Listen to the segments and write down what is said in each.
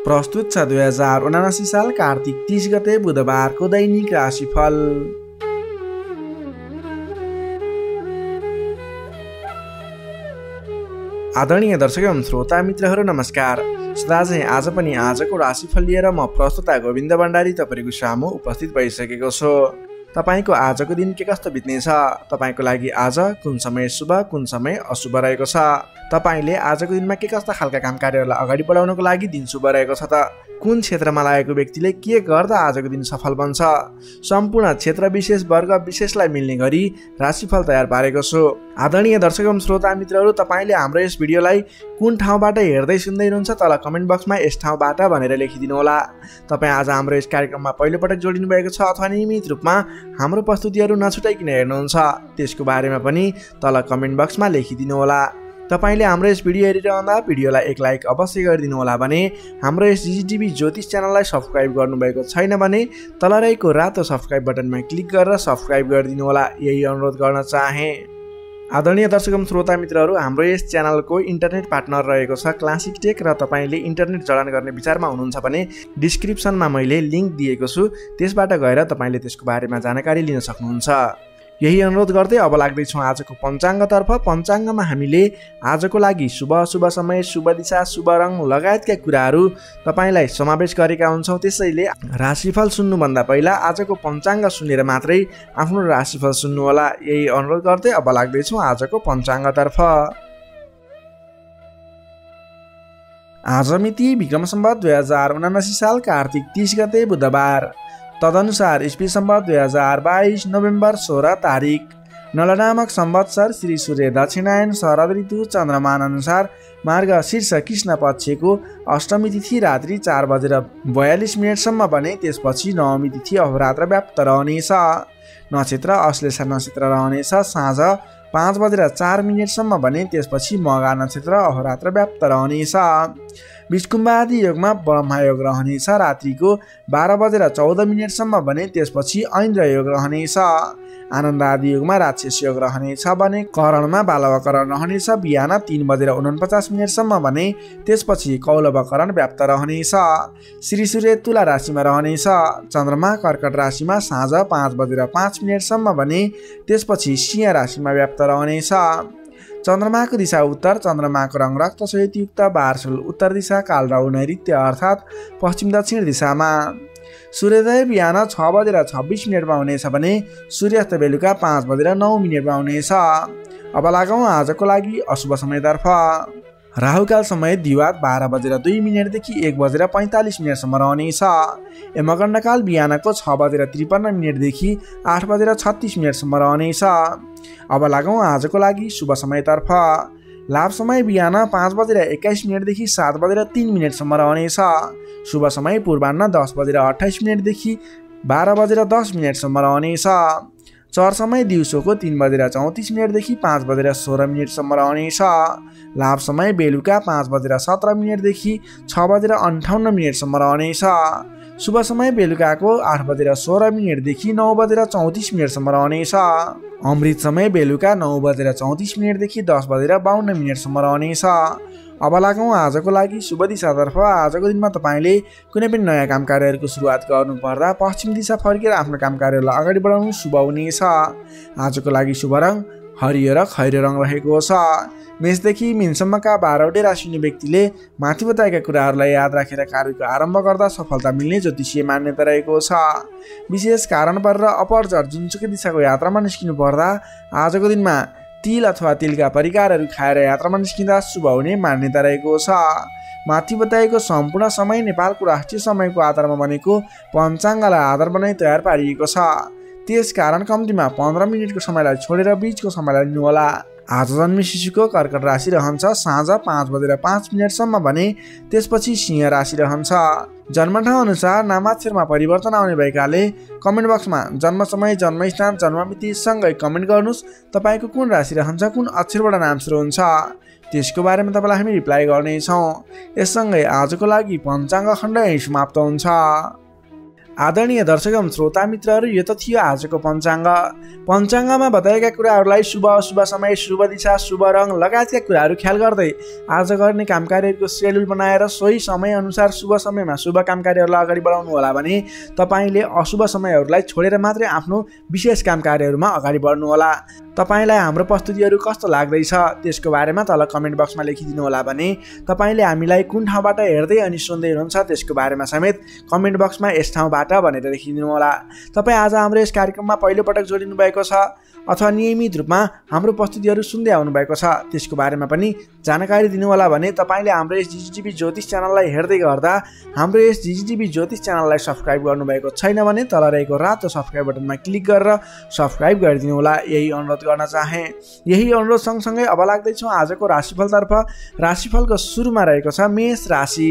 प्रस्तुत छ 2079 साल कार्तिक 30 गते बुधबारको दैनिक राशिफल। आदरणीय दर्शक एवं श्रोता मित्रहरू नमस्कार। सदाझै आज पनि आजको राशिफल लिएर म प्रस्तुता गोविन्द भण्डारी तपाईको सामु उपस्थित भइसकेको छु। तपाईको आजको दिन के कस्तो बित्नेछ, तपाईको लागि आज कुन समय शुभ कुन समय अशुभ रहेको छ, तपाईले आजको दिनमा के कस्ता खालका काम कार्यहरूलाई अगाडि बढाउनको लागि दिन शुभ रहेको छ त, कुन क्षेत्रमा लागेको व्यक्तिले के गर्दा आजको दिन सफल बन्छ, सम्पूर्ण क्षेत्र विशेष वर्ग विशेषलाई मिल्ने गरी राशिफल तयार पारेको छु। आदरणीय दर्शक एवं श्रोता मित्रहरू, तपाईले हाम्रो यस भिडियोलाई कुन ठाउँबाट हेर्दै सुन्दै हुनुहुन्छ तल कमेन्ट बक्समा यस ठाउँबाट भनेर लेखिदिनु होला। तपाई आज हाम्रो यस कार्यक्रममा पहिलोपटक जोडिनु भएको छ अथवा नियमित रूपमा हाम्रो प्रस्तुतिहरू नछुटाइकिन हेर्नुहुन्छ, त्यसको बारेमा पनि तल कमेन्ट बक्समा लेखिदिनु होला। तपाईले हाम्रो यस भिडियो हेरिरहँदा भिडियोलाई एक लाइक अवश्य गरिदिनु होला भने, हाम्रो यस जिजिटिभी ज्योतिष च्यानललाई सब्स्क्राइब गर्नुभएको छैन भने तल रहेको रातो सब्स्क्राइब बटनमा क्लिक गरेर सब्स्क्राइब गरिदिनु होला, यही अनुरोध गर्न चाहे। आदरणीय दर्शक एवं श्रोता मित्रहरू, हाम्रो यस च्यानलको इन्टरनेट पार्टनर रहेको छ क्लासिक टेक र तपाईले इन्टरनेट जडान गर्ने विचारमा हुनुहुन्छ भने डिस्क्रिप्सनमा मैले लिङ्क दिएको छु, त्यसबाट गएर तपाईले त्यसको बारेमा जानकारी लिन सक्नुहुन्छ। यही अनुरोध गर्दै अब लाग्दैछौँ आजको पञ्चाङ्गतर्फ। पञ्चाङ्गमा हामीले आजको लागि शुभ अशुभ समय, शुभ दिशा, शुभ रङ लगायतका कुराहरू तपाईलाई समावेश गरेका हुन्छौँ। त्यसैले राशिफल सुन्नुभन्दा पहिला आजको पञ्चाङ्ग सुनेर मात्रै आफ्नो राशिफल सुन्नुहोला, यही अनुरोध गर्दै अब लाग्दैछौँ आजको पञ्चाङ्गतर्फ। आज मिति विक्रम सम्वत 2079 साल कार्तिक 30 गते बुधबार, तदनुसार इस्वी सम्वत 2022 नोभेम्बर 16 तारिक, नल नामक संवत्सर श्री सूर्य दक्षिणायन शरद ऋतु चन्द्रमान अनुसार मार्ग शीर्ष कृष्ण पक्षको अष्टमी तिथि रात्रि 4:42 भने त्यसपछि नवमी तिथि अहोरात्र व्याप्त रहनेछ। नक्षत्र अश्लेषा नक्षत्र रहनेछ साँझ 5:04 भने त्यसपछि मघा नक्षत्र अहोरात्र व्याप्त रहनेछ। विष्कुम्भ आदि योगमा ब्रह्मयोग रहनेछ रात्रिको 12:14 भने त्यसपछि ऐन्द्र योग रहनेछ। आनन्द आदि योगमा राक्षस योग रहनेछ भने करणमा बालवकरण रहनेछ बिहान 3:49 भने त्यसपछि कौलवकरण व्याप्त रहनेछ। श्री सूर्य तुला राशिमा रहनेछ, चन्द्रमा कर्कट राशिमा साँझ 5:05 भने त्यसपछि सिंह राशिमा व्याप्त रहनेछ। चन्द्रमाको दिशा उत्तर, चन्द्रमाको रङ रक्त श्वेतयुक्त बारसुल उत्तर दिशा, कालराहु नैऋत्य अर्थात् पश्चिम दक्षिण दिशामा। सूर्योदय बिहान 6:26 हुनेछ भने सूर्यास्त बेलुका 5:09 हुनेछ। अब लागौँ आजको लागि अशुभ समयतर्फ। राहुकाल समय दिवात 12:02 देखि 1:45 रहनेछ। यमगण्डकाल बिहानको 6:53 देखि 8:36 रहनेछ। अब लागौँ आजको लागि शुभ समयतर्फ। लाभ समय बिहान 5:21 देखि 7:03 रहनेछ। शुभ समय पूर्वाह्न 10:28 देखि 12:10 रहनेछ। चर समय दिउँसोको 3:34 देखि 5:16 रहनेछ। लाभ समय बेलुका 5:17 देखि 6:58 रहनेछ। शुभ समय बेलुकाको 8:16 देखि 9:34 रहनेछ। अमृत समय बेलुका 9:34 देखि 10:52 रहनेछ। अब लागौँ आजको लागि शुभ दिशातर्फ। आजको दिनमा तपाईले कुनै पनि नयाँ काम कार्यहरूको सुरुवात गर्नुपर्दा पश्चिम दिशा फर्केर आफ्नो काम कार्यहरूलाई अगाडि बढाउनु शुभ हुनेछ। आजको लागि शुभ रङ हरियो र खैरो रङ रहेको छ। मेषदेखि मीनसम्मका 12वटै राशि हुने व्यक्तिले माथि बताएका कुराहरूलाई याद राखेर कार्यको आरम्भ गर्दा सफलता मिल्ने ज्योतिषीय मान्यता रहेको छ। विशेष कारण परेर अपरचर जुनसुकै दिशाको यात्रामा निस्किनु पर्दा आजको दिनमा तिल अथवा तिलका परिकारहरू खाएर यात्रामा निस्किँदा शुभ हुने मान्यता रहेको छ। माथि बताएको सम्पूर्ण समय नेपालको राष्ट्रिय समयको आधारमा बनेको पञ्चाङ्गलाई आधार बनाई तयार पारिएको छ। त्यस कारण कम्तीमा 15 मिनटको समयलाई छोडेर बीचको समयलाई लिनुहोला। आज जन्मे शिशुको कर्कट राशि रहन्छ साँझ 5:05 भने त्यसपछि सिंह राशि रहन्छ। जन्मठाउँ अनुसार नामाक्षरमा परिवर्तन आउने भएकाले कमेन्ट बक्समा जन्म समय, जन्मस्थान, जन्ममिति सँगै कमेन्ट गर्नुहोस् तपाईको कुन राशि रहन्छ, कुन अक्षरबाट नाम सुरु हुन्छ, त्यसको बारेमा तपाईलाई हामी रिप्लाई गर्नेछौँ। यससँगै आजको लागि पञ्चाङ्ग खण्ड यही समाप्त हुन्छ। आदरणीय दर्शक एवं श्रोता मित्रहरू, यो त थियो आजको पञ्चाङ्ग। पञ्चाङ्गमा बताएका कुराहरूलाई शुभ अशुभ समय, शुभ दिशा, शुभ रङ लगायतका कुराहरू ख्याल गर्दै आज गर्ने कामकार्यहरूको सेड्युल बनाएर सोही समयअनुसार शुभ समयमा शुभ कामकार्यहरूलाई अगाडि बढाउनु होला भने तपाईँले अशुभ समयहरूलाई छोडेर मात्रै आफ्नो विशेष कामकार्यहरूमा अगाडि बढ्नु होला। तपाईँलाई हाम्रो प्रस्तुतिहरू कस्तो लाग्दैछ त्यसको बारेमा तल कमेन्ट बक्समा लेखिदिनु होला भने तपाईँले हामीलाई कुन ठाउँबाट हेर्दै अनि सुन्दै हुनुहुन्छ त्यसको बारेमा समेत कमेन्ट बक्समा यस ठाउँबाट भनेर लेखिदिनु होला। तपाईँ आज हाम्रो यस कार्यक्रममा पहिलोपटक जोडिनु भएको छ अथवा नियमित रूपमा हाम्रो प्रस्तुतिहरू सुन्दै आउनुभएको छ त्यसको बारेमा पनि जानकारी दिनु होला भने तपाईँले हाम्रो यस जिजिटिभी ज्योतिष च्यानललाई हेर्दै गर्दा हाम्रो यस जिजिटिभी ज्योतिष च्यानललाई सब्सक्राइब गर्नुभएको छैन भने तल रहेको रातो सब्सक्राइब बटनमा क्लिक गरेर सब्सक्राइब गरिदिनु होला, यही अनुरोध गर्न चाहे। यही अनुरोध सँगसँगै अब लाग्दैछौँ आजको राशिफलतर्फ। राशिफलको सुरुमा रहेको छ मेष राशि।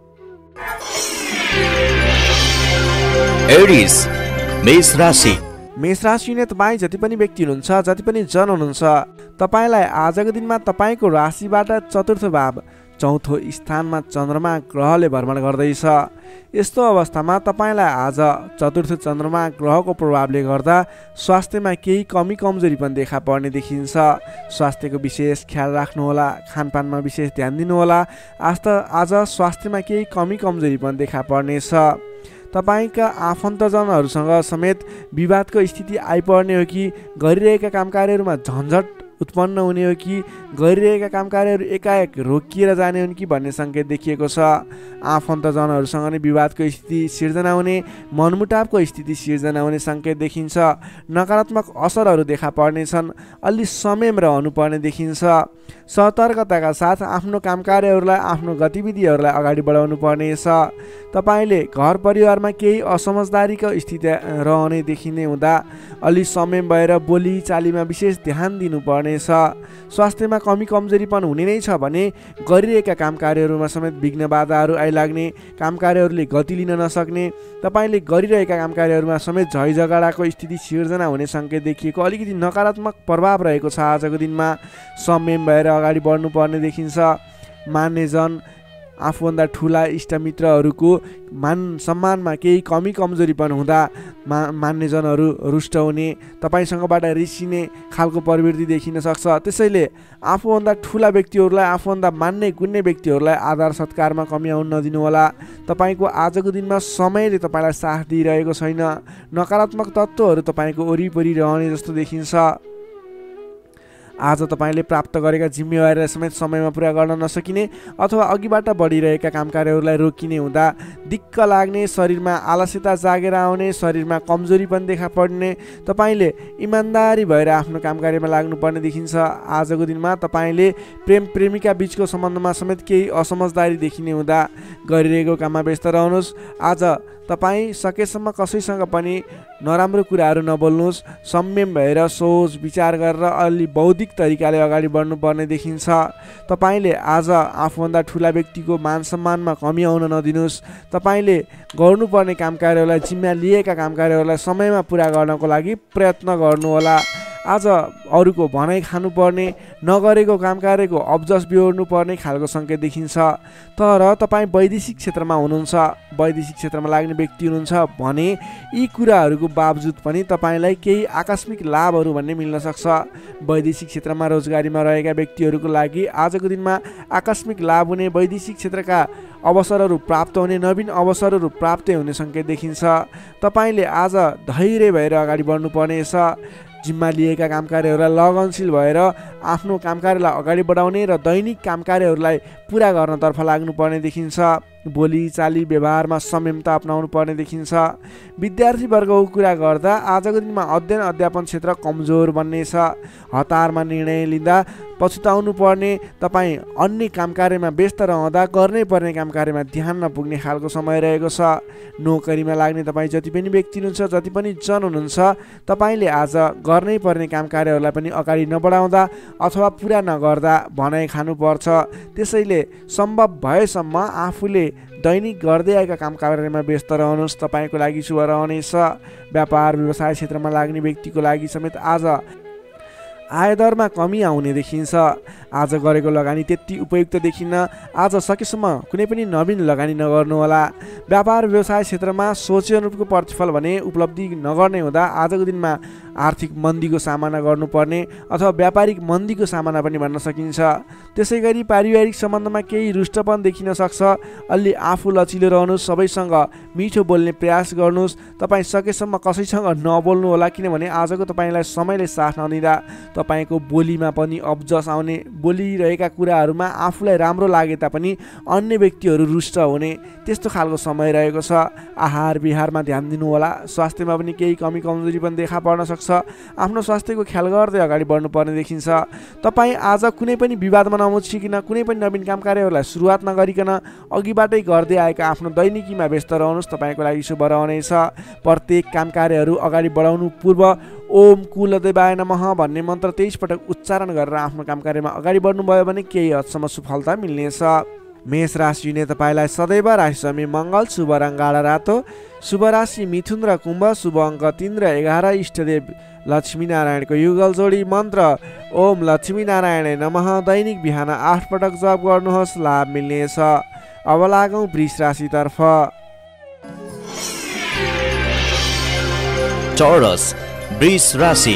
एरिस मेष राशि। मेष राशिले तपाईँ जति पनि व्यक्ति हुनुहुन्छ, जति पनि जन हुनुहुन्छ, तपाईँलाई आजको दिनमा तपाईँको राशिबाट चतुर्थ भाव चौथो स्थानमा चन्द्रमा ग्रहले भ्रमण गर्दैछ। यस्तो अवस्थामा तपाईँलाई आज चतुर्थ चन्द्रमा ग्रहको प्रभावले गर्दा स्वास्थ्यमा केही कमी कमजोरी पनि देखा पर्ने देखिन्छ। स्वास्थ्यको विशेष ख्याल राख्नुहोला, खानपानमा विशेष ध्यान दिनुहोला। आज स्वास्थ्यमा केही कमी कमजोरी पनि देखा पर्नेछ। तपाईँका आफन्तजनहरूसँग समेत विवादको स्थिति आइपर्ने हो कि गरिरहेका कामकार्यहरूमा झन्झट उत्पन्न हुने हो कि गरिरहेका कामकार्यहरू एकाएक रोकिएर जाने हुन् कि भन्ने सङ्केत देखिएको छ। आफन्तजनहरूसँग नै विवादको स्थिति सिर्जना हुने, मनमुटावको स्थिति सिर्जना हुने सङ्केत देखिन्छ। नकारात्मक असरहरू देखा पर्नेछन्। अलि संयम रहनुपर्ने देखिन्छ। सतर्कताका साथ आफ्नो कामकार्यहरूलाई, आफ्नो गतिविधिहरूलाई अगाडि बढाउनु पर्नेछ। तपाईँले घर परिवारमा केही असमझदारीको स्थिति रहने देखिने हुँदा अलि संयम भएर बोली चालीमा विशेष ध्यान दिनुपर्नेछ। स्वास्थ्यमा कमी कमजोरी पनि हुने नै छ भने गरिरहेका कामकार्यहरूमा समेत विघ्न बाधाहरू आइलाग्ने, कामकार्यहरूले गति लिन नसक्ने, तपाईँले गरिरहेका कामकार्यहरूमा समेत झैझगडाको स्थिति सिर्जना हुने सङ्केत देखिएको अलिकति नकारात्मक प्रभाव रहेको छ। आजको दिनमा संयम भएर अगाडि बढ्नुपर्ने देखिन्छ। मान्यजन, आफूभन्दा ठुला इष्टमित्रहरूको मान सम्मानमा केही कमी कमजोरी पनि हुँदा मान्यजनहरू रुष्ट हुने, तपाईँसँगबाट रिसिने खालको प्रवृत्ति देखिन सक्छ। त्यसैले आफूभन्दा ठुला व्यक्तिहरूलाई, आफूभन्दा मान्ने गुन्ने व्यक्तिहरूलाई आदर सत्कारमा कमी आउन नदिनु होला। तपाईँको आजको दिनमा समयले तपाईँलाई साथ दिइरहेको छैन। नकारात्मक तत्त्वहरू तपाईँको वरिपरि रहने जस्तो देखिन्छ। आज तपाईँले प्राप्त गरेका जिम्मेवारीलाई समेत समयमा पुरा गर्न नसकिने अथवा अघिबाट बढिरहेका कामकार्यहरूलाई रोकिने हुँदा दिक्क लाग्ने, शरीरमा आलस्यता जागेर आउने, शरीरमा कमजोरी पनि देखा पर्ने, तपाईँले इमान्दारी भएर आफ्नो कामकार्यमा लाग्नुपर्ने देखिन्छ। आजको दिनमा तपाईँले प्रेम प्रेमिका बीचको सम्बन्धमा समेत केही असमझदारी देखिने हुँदा गरिरहेको काममा व्यस्त रहनुहोस्। आज तपाईँ सकेसम्म कसैसँग पनि नराम्रो कुराहरू नबोल्नुहोस्। संयम भएर सोच विचार गरेर अलि बौद्धिक तरिकाले अगाडि बढ्नुपर्ने देखिन्छ। तपाईँले आज आफूभन्दा ठुला व्यक्तिको मान सम्मानमा कमी आउन नदिनुहोस्। तपाईँले गर्नुपर्ने कामकार्यहरूलाई, जिम्मा लिएका कामकार्यहरूलाई समयमा पुरा गर्नको लागि प्रयत्न गर्नुहोला। आज अरूको भनाइ खानुपर्ने, नगरेको कामकार्यको अब्जस बिहोर्नु पर्ने खालको सङ्केत देखिन्छ। तर तपाईँ वैदेशिक क्षेत्रमा हुनुहुन्छ, वैदेशिक क्षेत्रमा लाग्ने व्यक्ति हुनुहुन्छ भने यी कुराहरूको बावजुद पनि तपाईँलाई केही आकस्मिक लाभहरू भन्ने मिल्न सक्छ। वैदेशिक क्षेत्रमा रोजगारीमा रहेका व्यक्तिहरूको लागि आजको दिनमा आकस्मिक लाभ हुने, वैदेशिक क्षेत्रका अवसरहरू प्राप्त हुने, नवीन अवसरहरू प्राप्त हुने सङ्केत देखिन्छ। तपाईँले आज धैर्य भएर अगाडि बढ्नुपर्नेछ। जिम्मा लिएका कामकार्यहरूलाई लगनशील भएर आफ्नो कामकार्यलाई अगाडि बढाउने र दैनिक कामकार्यहरूलाई पुरा गर्नतर्फ लाग्नुपर्ने देखिन्छ। बोली चाली व्यवहारमा संयमता अपनाउनु पर्ने देखिन्छ। विद्यार्थीवर्गको कुरा गर्दा आजको दिनमा अध्ययन अध्यापन क्षेत्र कमजोर बन्नेछ। हतारमा निर्णय लिँदा पछुताउनु पर्ने, तपाईँ अन्य कामकार्यमा व्यस्त रहँदा गर्नै पर्ने कामकार्यमा ध्यान नपुग्ने खालको समय रहेको छ। नोकरीमा लाग्ने तपाईँ जति पनि व्यक्ति हुनुहुन्छ, जति पनि जन हुनुहुन्छ, तपाईँले आज गर्नै पर्ने कामकार्यहरूलाई पनि अगाडि नबढाउँदा अथवा पुरा नगर्दा भनाइ खानुपर्छ। त्यसैले सम्भव भएसम्म आफूले दैनिक गर्दै आएका कामकार्यमा व्यस्त रहनुहोस्, तपाईँको लागि शुभ रहनेछ। व्यापार व्यवसाय क्षेत्रमा लाग्ने व्यक्तिको लागि समेत आज आयदरमा कमी आउने देखिन्छ। आज गरेको लगानी त्यति उपयुक्त देखिन्न। आज सकेसम्म कुनै पनि नवीन लगानी नगर्नुहोला। व्यापार व्यवसाय क्षेत्रमा सोचे अनुरूपको प्रतिफल भने उपलब्धि नगर्ने हुँदा आजको दिनमा आर्थिक मन्दीको सामना गर्नुपर्ने अथवा व्यापारिक मन्दीको सामना पनि भन्न सकिन्छ। त्यसै गरी पारिवारिक सम्बन्धमा केही रुष्टपन देखिन सक्छ। अलि आफू लचिलो रहनुहोस्, सबैसँग मिठो बोल्ने प्रयास गर्नुहोस्। तपाईँ सकेसम्म कसैसँग नबोल्नु होला, किनभने आजको तपाईँलाई समयले साथ नदिँदा तपाईँको बोलीमा पनि अब्जस आउने, बोलिरहेका कुराहरूमा आफूलाई राम्रो लागे तापनि अन्य व्यक्तिहरू रुष्ट हुने त्यस्तो खालको समय रहेको छ। आहार विहारमा ध्यान दिनु होला। स्वास्थ्यमा पनि केही कमी कमजोरी पनि देखा पर्न सक्छ। आफ्नो स्वास्थ्यको ख्याल गर्दै अगाडि बढ्नुपर्ने देखिन्छ। तपाईँ आज कुनै पनि विवादमा नमुछिकन, कुनै पनि नवीन काम कार्यहरूलाई सुरुवात नगरिकन अघिबाटै गर्दै आएका आफ्नो दैनिकीमा व्यस्त रहनुहोस्। तपाईँको लागि शुभ रहनेछ। प्रत्येक काम कार्यहरू अगाडि बढाउनु पूर्व ओम कुलदेवाय नमः भन्ने मन्त्र 23 पटक उच्चारण गरेर आफ्नो काम कार्यमा अगाडि बढ्नुभयो भने केही हदसम्म सफलता मिल्नेछ। मेष राशिले तपाईँलाई सदैव राशिस्वामी मङ्गल, शुभ रङ गाढा रातो, शुभ राशि मिथुन र कुम्भ, शुभ अङ्क 3 र 11, इष्टदेव लक्ष्मीनारायणको युगल जोडी मन्त्र ओम लक्ष्मीनारायण नमः दैनिक बिहान 8 पटक जप गर्नुहोस्, लाभ मिल्नेछ। अब लागौँ वृष राशितर्फ। चौरस वृष राशि।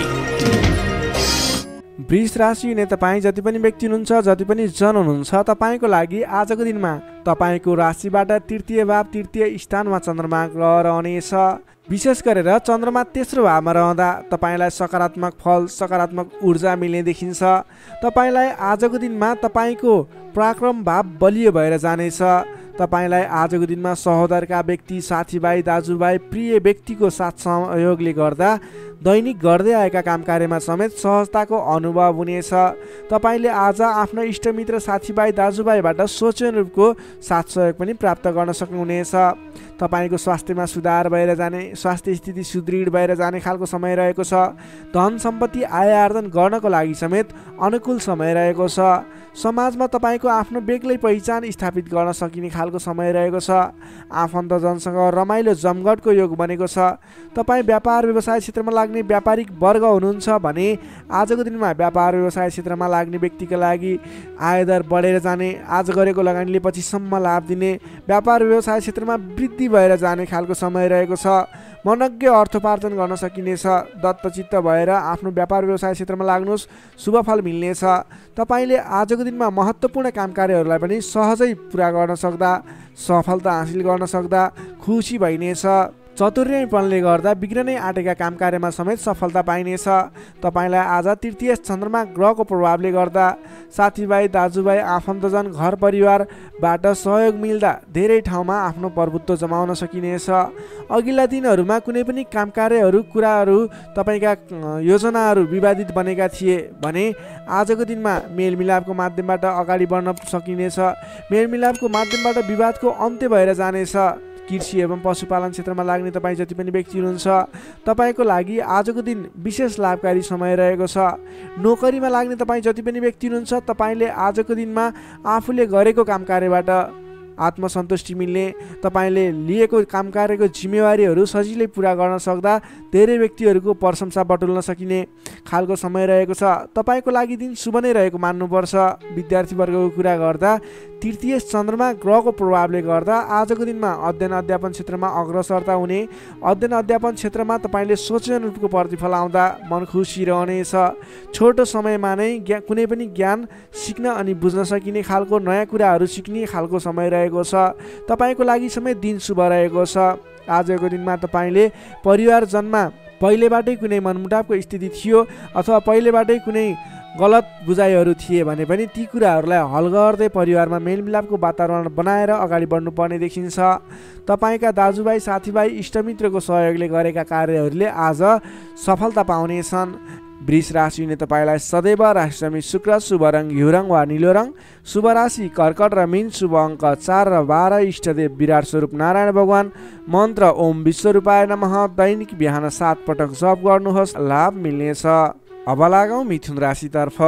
वृष राशि हुने तपाईँ जति पनि व्यक्ति हुनुहुन्छ, जति पनि जन हुनुहुन्छ, तपाईँको लागि आजको दिनमा तपाईँको राशिबाट तृतीय भाव, तृतीय स्थानमा चन्द्रमा ग्रह रहनेछ। विशेष गरेर चन्द्रमा तेस्रो भावमा रहँदा तपाईँलाई सकारात्मक फल, सकारात्मक ऊर्जा मिल्ने देखिन्छ। तपाईँलाई आजको दिनमा तपाईँको पराक्रम भाव बलियो भएर जानेछ। तपाईँलाई आजको दिनमा सहोदरका व्यक्ति, साथीभाइ, दाजुभाइ, प्रिय व्यक्तिको साथ सहयोगले गर्दा दैनिक गर्दै आएका काम कार्यमा समेत सहजताको अनुभव हुनेछ। तपाईँले आज आफ्ना इष्टमित्र, साथीभाइ, दाजुभाइबाट सोचे अनुरूपको साथ सहयोग पनि प्राप्त गर्न सक्नुहुनेछ। तपाईँको स्वास्थ्यमा सुधार भएर जाने, स्वास्थ्य स्थिति सुदृढ भएर जाने खालको समय रहेको छ। धन सम्पत्ति आय आर्जन गर्नको लागि समेत अनुकूल समय रहेको छ। समाजमा तपाईँको आफ्नो बेग्लै पहिचान स्थापित गर्न सकिने खालको समय रहेको छ। आफन्तजनसँग रमाइलो जमघटको योग बनेको छ। तपाईँ व्यापार व्यवसाय क्षेत्रमा लाग्ने व्यापारिक वर्ग हुनुहुन्छ भने आजको दिनमा व्यापार व्यवसाय क्षेत्रमा लाग्ने व्यक्तिका लागि आयदर बढेर जाने, आज गरेको लगानीले पछिसम्म लाभ दिने, व्यापार व्यवसाय क्षेत्रमा वृद्धि भएर जाने खालको समय रहेको छ। मनज्ञ अर्थोपार्जन गर्न सकिनेछ। दत्तचित्त भएर आफ्नो व्यापार व्यवसाय क्षेत्रमा लाग्नुहोस्, शुभ फल मिल्नेछ। तपाईँले आजको दिनमा महत्त्वपूर्ण काम कार्यहरूलाई पनि सहजै पुरा गर्न सक्दा, सफलता हासिल गर्न सक्दा खुसी भइनेछ। चतुर्यपनले गर्दा बिग्रनै आँटेका काम कार्यमा समेत सफलता पाइनेछ। तपाईँलाई आज तृतीय चन्द्रमा ग्रहको प्रभावले गर्दा साथीभाइ, दाजुभाइ, आफन्तजन, घर परिवारबाट सहयोग मिल्दा धेरै ठाउँमा आफ्नो प्रभुत्व जमाउन सकिनेछ। अघिल्ला दिनहरूमा कुनै पनि काम कार्यहरू, कुराहरू, तपाईँका योजनाहरू विवादित बनेका थिए भने आजको दिनमा मेलमिलापको माध्यमबाट अगाडि बढ्न सकिनेछ। मेलमिलापको माध्यमबाट विवादको अन्त्य भएर जानेछ। कृषि एवं पशुपालन क्षेत्रमा लाग्ने तपाईँ जति पनि व्यक्ति हुनुहुन्छ, तपाईँको लागि आजको दिन विशेष लाभकारी समय रहेको छ। नोकरीमा लाग्ने तपाईँ जति पनि व्यक्ति हुनुहुन्छ, तपाईँले आजको दिनमा आफूले गरेको काम कार्यबाट आत्मसन्तुष्टि मिल्ने, तपाईँले लिएको काम कार्यको जिम्मेवारीहरू सजिलै पुरा गर्न सक्दा धेरै व्यक्तिहरूको प्रशंसा बटुल्न सकिने खालको समय रहेको छ। तपाईँको लागि दिन शुभ नै रहेको मान्नुपर्छ। विद्यार्थीवर्गको कुरा गर्दा तृतीय चन्द्रमा ग्रहको प्रभावले गर्दा आजको दिनमा अध्ययन अध्यापन क्षेत्रमा अग्रसरता हुने, अध्ययन अध्यापन क्षेत्रमा तपाईँले सोचे अनुरूपको प्रतिफल आउँदा मन खुसी रहनेछ। छोटो समयमा नै कुनै पनि ज्ञान सिक्न अनि बुझ्न सकिने खालको नयाँ कुराहरू सिक्ने खालको समय रहेको छ। तपाईँको लागि समेत दिन शुभ रहेको छ। आजको दिनमा तपाईँले परिवारजनमा पहिलेबाटै कुनै मनमुटावको स्थिति थियो अथवा पहिलेबाटै कुनै गलत बुझाइहरू थिए भने पनि ती कुराहरूलाई हल गर्दै परिवारमा मेलमिलापको वातावरण बनाएर अगाडि बढ्नुपर्ने देखिन्छ। तपाईँका दाजुभाइ, साथीभाइ, इष्टमित्रको सहयोगले गरेका कार्यहरूले आज सफलता पाउनेछन्। वृष राशि हुने तपाईँलाई सदैव राशिस्वामी शुक्र, शुभ रङ घिउ रङ वा निलो रङ, शुभ राशि कर्कट र मीन, शुभ अङ्क 4 र 12, इष्टदेव विराट स्वरूप नारायण भगवान, मन्त्र ओम विश्वरूपाय नमः दैनिक बिहान 7 पटक जप गर्नुहोस्, लाभ मिल्नेछ। अब लागौँ मिथुन राशितर्फ।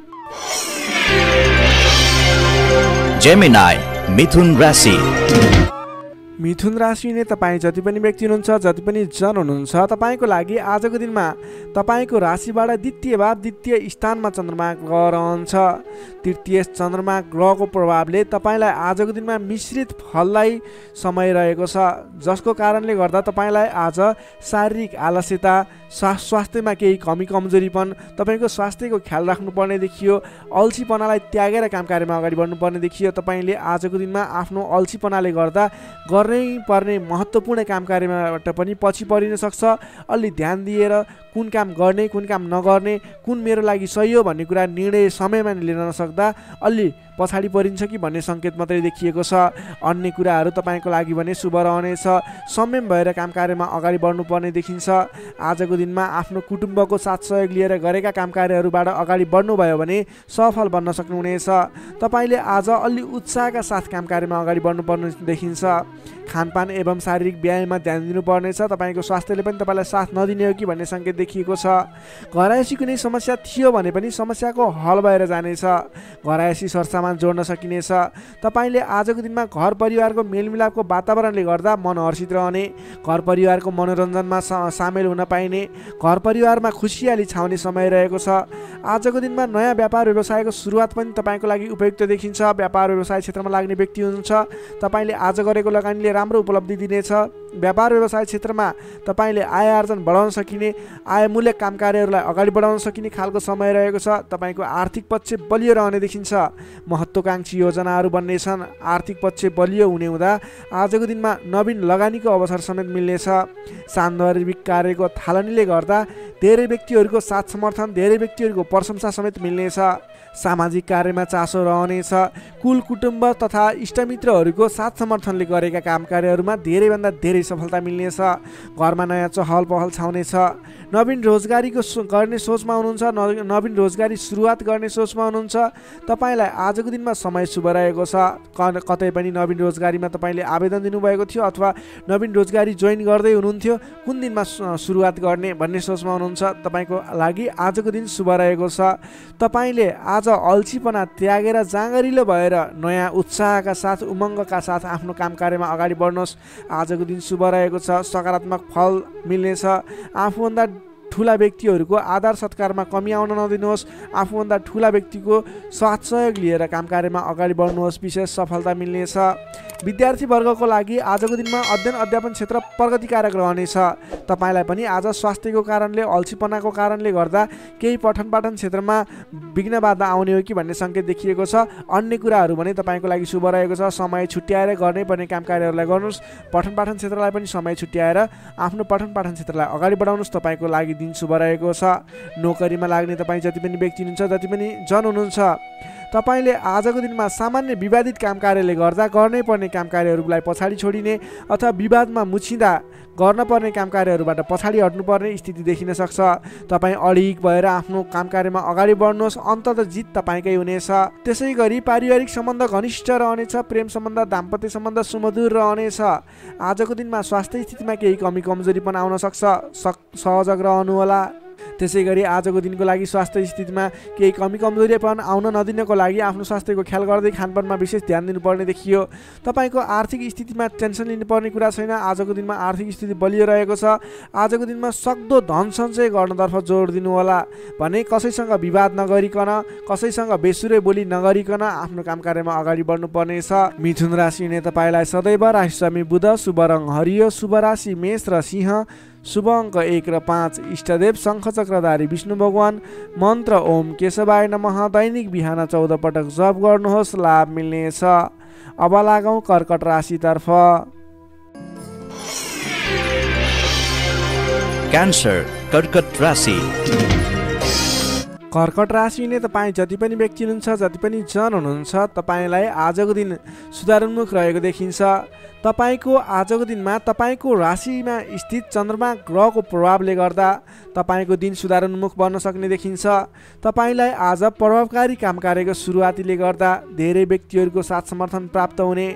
जेमिनाई मिथुन राशि। मिथुन राशि हुने तपाईँ जति पनि व्यक्ति हुनुहुन्छ, जति पनि जन हुनुहुन्छ, तपाईँको लागि आजको दिनमा तपाईँको राशिबाट द्वितीय भाव द्वितीय स्थानमा चन्द्रमा ग्रह रहन्छ। तृतीय चन्द्रमा ग्रहको प्रभावले तपाईँलाई आजको दिनमा मिश्रित फललाई समय रहेको छ, जसको कारणले गर्दा तपाईँलाई आज शारीरिक आलस्यता, स्वास्थ्यमा केही कमी कमजोरीपन, तपाईँको स्वास्थ्यको ख्याल राख्नुपर्ने देखियो, अल्छीपनालाई त्यागेर काम कार्यमा अगाडि बढ्नुपर्ने देखियो। तपाईँले आजको दिनमा आफ्नो अल्छीपनाले गर्दा गर्नै पर्ने महत्त्वपूर्ण काम कार्यबाट पनि पछि परिन सक्छ। अलि ध्यान दिएर कुन काम गर्ने, कुन काम नगर्ने, कुन मेरो लागि सही हो भन्ने कुरा निर्णय समयमा लिन नसक्दा अलि पछाडि परिन्छ कि भन्ने सङ्केत मात्रै देखिएको छ। अन्य कुराहरू तपाईँको लागि भने शुभ रहनेछ। संयम भएर काम कार्यमा अगाडि बढ्नुपर्ने देखिन्छ। आजको दिनमा आफ्नो कुटुम्बको साथ सहयोग लिएर गरेका काम कार्यहरूबाट अगाडि बढ्नुभयो भने सफल बन्न सक्नुहुनेछ। तपाईँले आज अलि उत्साहका साथ काम कार्यमा अगाडि बढ्नुपर्ने देखिन्छ। खानपान एवं शारीरिक व्यायाममा ध्यान दिनुपर्नेछ। तपाईँको स्वास्थ्यले पनि तपाईँलाई साथ नदिने हो कि भन्ने सङ्केत देखिएको छ। घरायसी कुनै समस्या थियो भने पनि समस्याको हल भएर जानेछ। घरायसी सरसामान जोड्न सकिनेछ। तपाईँले आजको दिनमा घर परिवारको मेलमिलापको वातावरणले गर्दा मन हर्षित रहने, घर परिवारको मनोरञ्जनमा सामेल हुन पाइने, घर परिवारमा खुसियाली छाउने समय रहेको छ। आजको दिनमा नयाँ व्यापार व्यवसायको सुरुवात पनि तपाईँको लागि उपयुक्त देखिन्छ। व्यापार व्यवसाय क्षेत्रमा लाग्ने व्यक्ति हुनुहुन्छ, तपाईँले आज गरेको लगानीले राम्रो उपलब्धि दिनेछ। व्यापार व्यवसाय क्षेत्रमा तपाईँले आय आर्जन बढाउन सकिने, आयमूलक काम कार्यहरूलाई अगाडि बढाउन सकिने खालको समय रहेको छ। तपाईँको आर्थिक पक्ष बलियो रहने देखिन्छ। महत्त्वकाङ्क्षी योजनाहरू बन्नेछन्। आर्थिक पक्ष बलियो हुने हुँदा आजको दिनमा नवीन लगानीको अवसर समेत मिल्नेछ। सान्दर्भिक कार्यको थालनीले गर्दा धेरै व्यक्तिहरूको साथ समर्थन, धेरै व्यक्तिहरूको प्रशंसा समेत मिल्नेछ। सामाजिक कार्यमा चासो रहनेछ। कुल कुटुम्ब तथा इष्टमित्रहरूको साथ समर्थनले गरेका काम कार्यहरूमा धेरैभन्दा धेरै सफलता मिल्नेछ। घरमा नयाँ चहल पहल छाउनेछ। नवीन रोजगारीको गर्ने सोचमा हुनुहुन्छ, नवीन रोजगारी सुरुवात गर्ने सोचमा हुनुहुन्छ। तपाईँलाई आजको दिनमा समय शुभ रहेको छ। कतै पनि नवीन रोजगारीमा तपाईँले आवेदन दिनुभएको थियो अथवा नवीन रोजगारी जोइन गर्दै हुनुहुन्थ्यो, कुन दिनमा सुरुवात गर्ने भन्ने सोचमा हुनुहुन्छ। तपाईँको लागि आजको दिन शुभ रहेको छ। तपाईँले आज अल्छीपना त्यागेर जाँगरिलो भएर नयाँ उत्साहका साथ, उमङ्गका साथ आफ्नो काम कार्यमा अगाडि बढ्नुहोस्। आजको दिन शुभ रहेको छ। सकारात्मक फल मिल्नेछ। आफूभन्दा ठुला व्यक्तिहरूको आदर सत्कारमा कमी आउन नदिनुहोस्। आफूभन्दा ठुला व्यक्तिको साथ सहयोग लिएर काम कार्यमा अगाडि बढ्नुहोस्। विशेष सफलता मिल्नेछ। विद्यार्थी वर्गको लागि आजको दिनमा अध्ययन अध्यापन क्षेत्र प्रगतिकारक रहनेछ। तपाईँलाई पनि आज स्वास्थ्यको कारणले, अल्छीपनाको कारणले गर्दा केही पठन पाठन क्षेत्रमा विघ्न बाधा आउने हो कि भन्ने सङ्केत देखिएको छ। अन्य कुराहरू भने तपाईँको लागि शुभ रहेको छ। समय छुट्याएर गर्नै पर्ने काम कार्यहरूलाई गर्नुहोस्। पठन पाठन क्षेत्रलाई पनि समय छुट्याएर आफ्नो पठन पाठन क्षेत्रलाई अगाडि बढाउनुहोस्। तपाईँको लागि दिन शुभ रहेको छ। नोकरीमा लाग्ने तपाईँ जति पनि व्यक्ति हुनुहुन्छ, जति पनि जन हुनुहुन्छ, तपाईँले आजको दिनमा सामान्य विवादित काम कार्यले गर्दा गर्नै पर्ने काम कार्यहरूलाई पछाडि छोडिने अथवा विवादमा मुछिँदा गर्न पर्ने काम कार्यहरूबाट पछाडि हट्नुपर्ने स्थिति देखिन सक्छ। तपाईँ अडिग भएर आफ्नो काम कार्यमा अगाडि बढ्नुहोस्। अन्ततः जित तपाईँकै हुनेछ। त्यसै गरी पारिवारिक सम्बन्ध घनिष्ठ रहनेछ। प्रेम सम्बन्ध, दाम्पत्य सम्बन्ध सुमधुर रहनेछ। आजको दिनमा स्वास्थ्य स्थितिमा केही कमी कमजोरी पनि आउन सक्छ, सहजग रहनुहोला। त्यसै गरी आजको दिनको लागि स्वास्थ्य स्थितिमा केही कमी कमजोरीपन आउन नदिनको लागि आफ्नो स्वास्थ्यको ख्याल गर्दै खानपानमा विशेष ध्यान दिनुपर्ने देखियो। तपाईँको आर्थिक स्थितिमा टेन्सन लिनुपर्ने कुरा छैन। आजको दिनमा आर्थिक स्थिति बलियो रहेको छ। आजको दिनमा सक्दो धन सञ्चय गर्नतर्फ जोड दिनुहोला। भने कसैसँग विवाद नगरिकन, कसैसँग बेसुरे बोली नगरिकन आफ्नो काम कार्यमा अगाडि बढ्नुपर्नेछ। मिथुन राशि हुने तपाईँलाई सदैव राशिस्वामी बुध, शुभ रङ हरियो, शुभ राशि मेष र सिंह, शुभ अङ्क 1 र 5, इष्टदेव शङ्खचक्रधारी विष्णु भगवान, मन्त्र ओम केशवाय नमः। दैनिक बिहान 14 पटक जप गर्नुहोस्, लाभ मिल्नेछ। अब लागौँ कर्कट राशितर्फ। क्यान्सर कर्कट राशि। कर्कट राशि हुने तपाईँ जति पनि व्यक्ति हुनुहुन्छ, जति पनि जन हुनुहुन्छ, तपाईँलाई आजको दिन सुधारोन्मुख रहेको देखिन्छ। तपाईँको आजको दिनमा तपाईँको राशिमा स्थित चन्द्रमा ग्रहको प्रभावले गर्दा तपाईँको दिन सुधारोन्मुख बन्न सक्ने देखिन्छ। तपाईँलाई आज प्रभावकारी काम कार्यको सुरुवातीले गर्दा धेरै व्यक्तिहरूको साथ समर्थन प्राप्त हुने,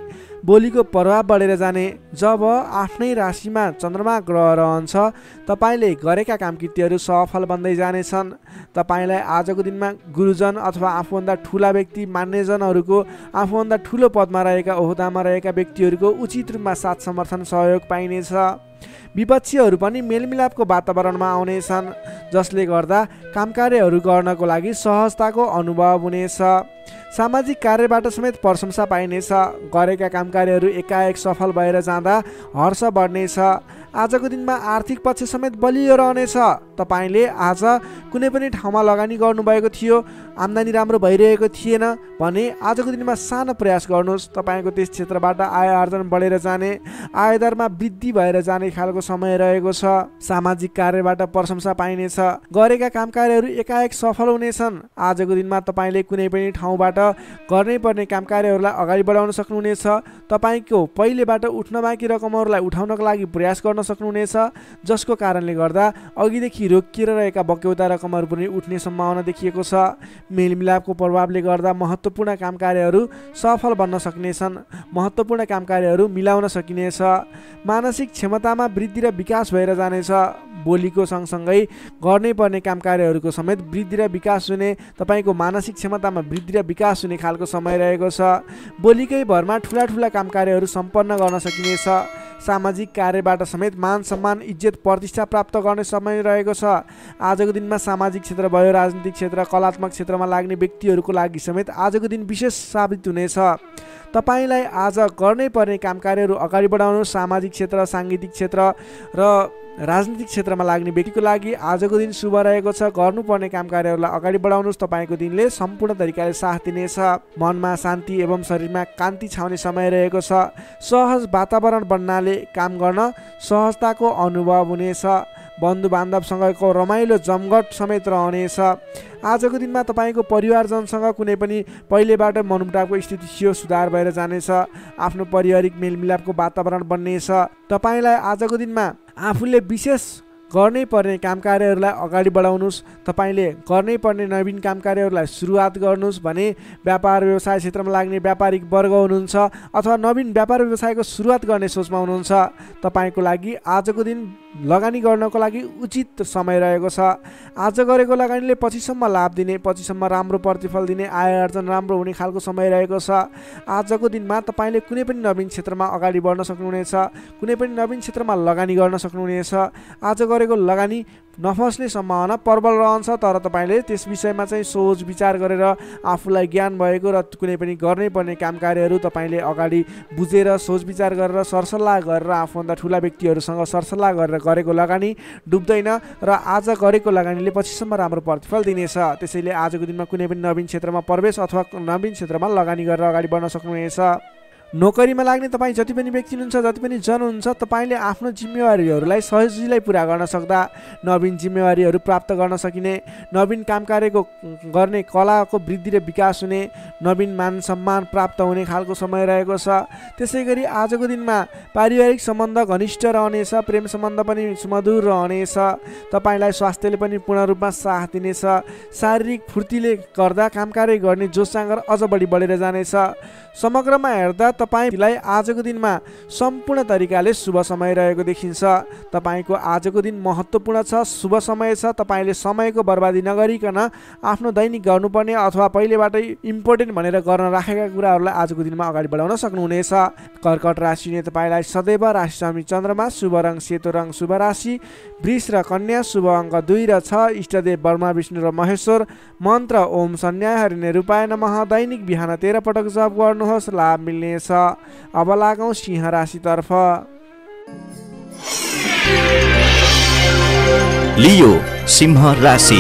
बोलीको प्रभाव बढेर जाने। जब आफ्नै राशिमा चन्द्रमा ग्रह रहन्छ तपाईँले गरेका काम कृत्यहरू सफल बन्दै जानेछन्। तपाईँलाई आजको दिनमा गुरुजन अथवा आफूभन्दा ठुला व्यक्ति मान्यजनहरूको, आफूभन्दा ठुलो पदमा रहेका, ओहदामा रहेका व्यक्तिहरूको उचित रूपमा साथ समर्थन सहयोग पाइनेछ। विपक्षीहरू पनि मेलमिलापको वातावरणमा आउनेछन्, जसले गर्दा कामकार्यहरू गर्नको लागि सहजताको अनुभव हुनेछ। सामाजिक कार्यबाट समेत प्रशंसा पाइनेछ। गरेका कामकार्यहरू एकाएक सफल भएर जाँदा हर्ष बढ्नेछ। आजको दिनमा आर्थिक पक्ष समेत बलियो रहनेछ। तपाईँले आज कुनै पनि ठाउँमा लगानी गर्नुभएको थियो, आम्दानी राम्रो भइरहेको थिएन भने आजको दिनमा सानो प्रयास गर्नुहोस्। तपाईँको त्यस क्षेत्रबाट आय आर्जन बढेर जाने, आयदरमा वृद्धि भएर जाने खालको समय रहेको छ। सामाजिक कार्यबाट प्रशंसा पाइनेछ। गरेका कामकार्यहरू एकाएक सफल हुनेछन्। आजको दिनमा तपाईँले कुनै पनि ठाउँबाट गर्नै पर्ने कामकार्यहरूलाई अगाडि बढाउन सक्नुहुनेछ। तपाईँको पहिलेबाट उठ्न बाँकी रकमहरूलाई उठाउनको लागि प्रयास गर्न सक्नुहुनेछ, जसको कारणले गर्दा अघिदेखि रोकिएर रहेका बक्यौता रकमहरू पनि उठ्ने सम्भावना देखिएको छ। मेलमिलापको प्रभावले गर्दा महत्त्वपूर्ण कामकार्यहरू सफल बन्न सक्नेछन्। महत्त्वपूर्ण कामकार्यहरू मिलाउन सकिनेछ। मानसिक क्षमतामा वृद्धि र विकास भएर जानेछ। बोलीको सँगसँगै गर्नै पर्ने कामकार्यहरूको समेत वृद्धि र विकास हुने, तपाईँको मानसिक क्षमतामा वृद्धि र विकास हुने खालको समय रहेको छ। बोलीकै भरमा ठुला ठुला कामकार्यहरू सम्पन्न गर्न सकिनेछ। सामाजिक कार्यबाट समेत मान सम्मान, इज्जत, प्रतिष्ठा प्राप्त गर्ने समय रहेको छ। आजको दिनमा सामाजिक क्षेत्र भयो, राजनीतिक क्षेत्र, कलात्मक क्षेत्रमा लाग्ने व्यक्तिहरूको लागि समेत आजको दिन विशेष साबित हुनेछ। तपाईँलाई आज गर्नै पर्ने कामकार्यहरू अगाडि बढाउनु। सामाजिक क्षेत्र, साङ्गीतिक क्षेत्र र राजनीतिक क्षेत्रमा लाग्ने व्यक्तिको लागि आजको दिन शुभ रहेको छ। गर्नुपर्ने कामकार्यहरूलाई अगाडि बढाउनुहोस्। तपाईँको दिनले सम्पूर्ण तरिकाले साथ दिनेछ। मनमा शान्ति एवं शरीरमा कान्ति छाउने समय रहेको छ। सहज वातावरण बन्नाले काम गर्न सहजताको अनुभव हुनेछ। बन्धु बान्धवसँगको रमाइलो जमघट समेत रहनेछ। आजको दिनमा तपाईँको परिवारजनसँग कुनै पनि पहिलेबाट मनमुटावको स्थिति थियो, सुधार भएर जानेछ। आफ्नो पारिवारिक मेलमिलापको वातावरण बन्नेछ। तपाईँलाई आजको दिनमा आफूले विशेष गर्नै पर्ने कामकार्यहरूलाई अगाडि बढाउनुहोस्। तपाईँले गर्नै पर्ने नवीन कामकार्यहरूलाई सुरुवात गर्नुहोस् भने व्यापार व्यवसाय क्षेत्रमा लाग्ने व्यापारिक वर्ग हुनुहुन्छ अथवा नवीन व्यापार व्यवसायको सुरुवात गर्ने सोचमा हुनुहुन्छ, तपाईँको लागि आजको दिन लगानी गर्नको लागि उचित समय रहेको छ। आज गरेको लगानीले पछिसम्म लाभ दिने, पछिसम्म राम्रो प्रतिफल दिने, आय आर्जन राम्रो हुने खालको समय रहेको छ। आजको दिनमा तपाईँले कुनै पनि नवीन क्षेत्रमा अगाडि बढ्न सक्नुहुनेछ। कुनै पनि नवीन क्षेत्रमा लगानी गर्न सक्नुहुनेछ। आज गरेको लगानी नफस्ने सम्भावना प्रबल रहन्छ, तर तपाईँले त्यस विषयमा चाहिँ सोच विचार गरेर आफूलाई ज्ञान भएको र कुनै पनि गर्नै पर्ने कामकार्यहरू तपाईँले अगाडि बुझेर सोच विचार गरेर सरसल्लाह गरेर आफूभन्दा ठुला व्यक्तिहरूसँग सरसल्लाह गरेर गरेको लगानी डुब्दैन र आज गरेको लगानीले पछिसम्म राम्रो प्रतिफल दिनेछ। त्यसैले आजको दिनमा कुनै पनि नवीन क्षेत्रमा प्रवेश अथवा नवीन क्षेत्रमा लगानी गरेर अगाडि बढ्न सक्नुहुनेछ। नोकरीमा लाग्ने तपाईँ जति पनि व्यक्ति हुनुहुन्छ, जति पनि जन हुनुहुन्छ, तपाईँले आफ्नो जिम्मेवारीहरूलाई सजिलै पुरा गर्न सक्दा नवीन जिम्मेवारीहरू प्राप्त गर्न सकिने, नवीन कामकार्यको गर्ने कलाको वृद्धि र विकास हुने, नवीन मान सम्मान प्राप्त हुने खालको समय रहेको छ। त्यसै गरी आजको दिनमा पारिवारिक सम्बन्ध घनिष्ठ रहनेछ। प्रेम सम्बन्ध पनि सुमधुर रहनेछ। तपाईँलाई स्वास्थ्यले पनि पूर्ण रूपमा साथ दिनेछ। शारीरिक फुर्तीले गर्दा कामकार्य गर्ने जोस जाँगर अझ बढी बढेर जानेछ। समग्रमा हेर्दा तपाईँलाई आजको दिनमा सम्पूर्ण तरिकाले शुभ समय रहेको देखिन्छ। तपाईँको आजको दिन महत्त्वपूर्ण छ, शुभ समय छ। तपाईँले समयको बर्बादी नगरिकन आफ्नो दैनिक गर्नुपर्ने अथवा पहिलेबाटै इम्पोर्टेन्ट भनेर गर्न राखेका कुराहरूलाई आजको दिनमा अगाडि बढाउन सक्नुहुनेछ। कर्कट राशिले तपाईँलाई सदैव राशि स्वामी चन्द्रमा, शुभ रङ सेतो रङ, शुभ राशि वृष र कन्या, शुभ अङ्क 2 र 6, इष्टदेव ब्रह्मा विष्णु र महेश्वर, मन्त्र ओम सन्याय हरिणे रूपाय नमः। दैनिक बिहान 13 पटक जप गर्नुहोस्, लाभ मिल्नेछ। अब लागौँ सिंह राशितर्फ। लियो सिंह राशि।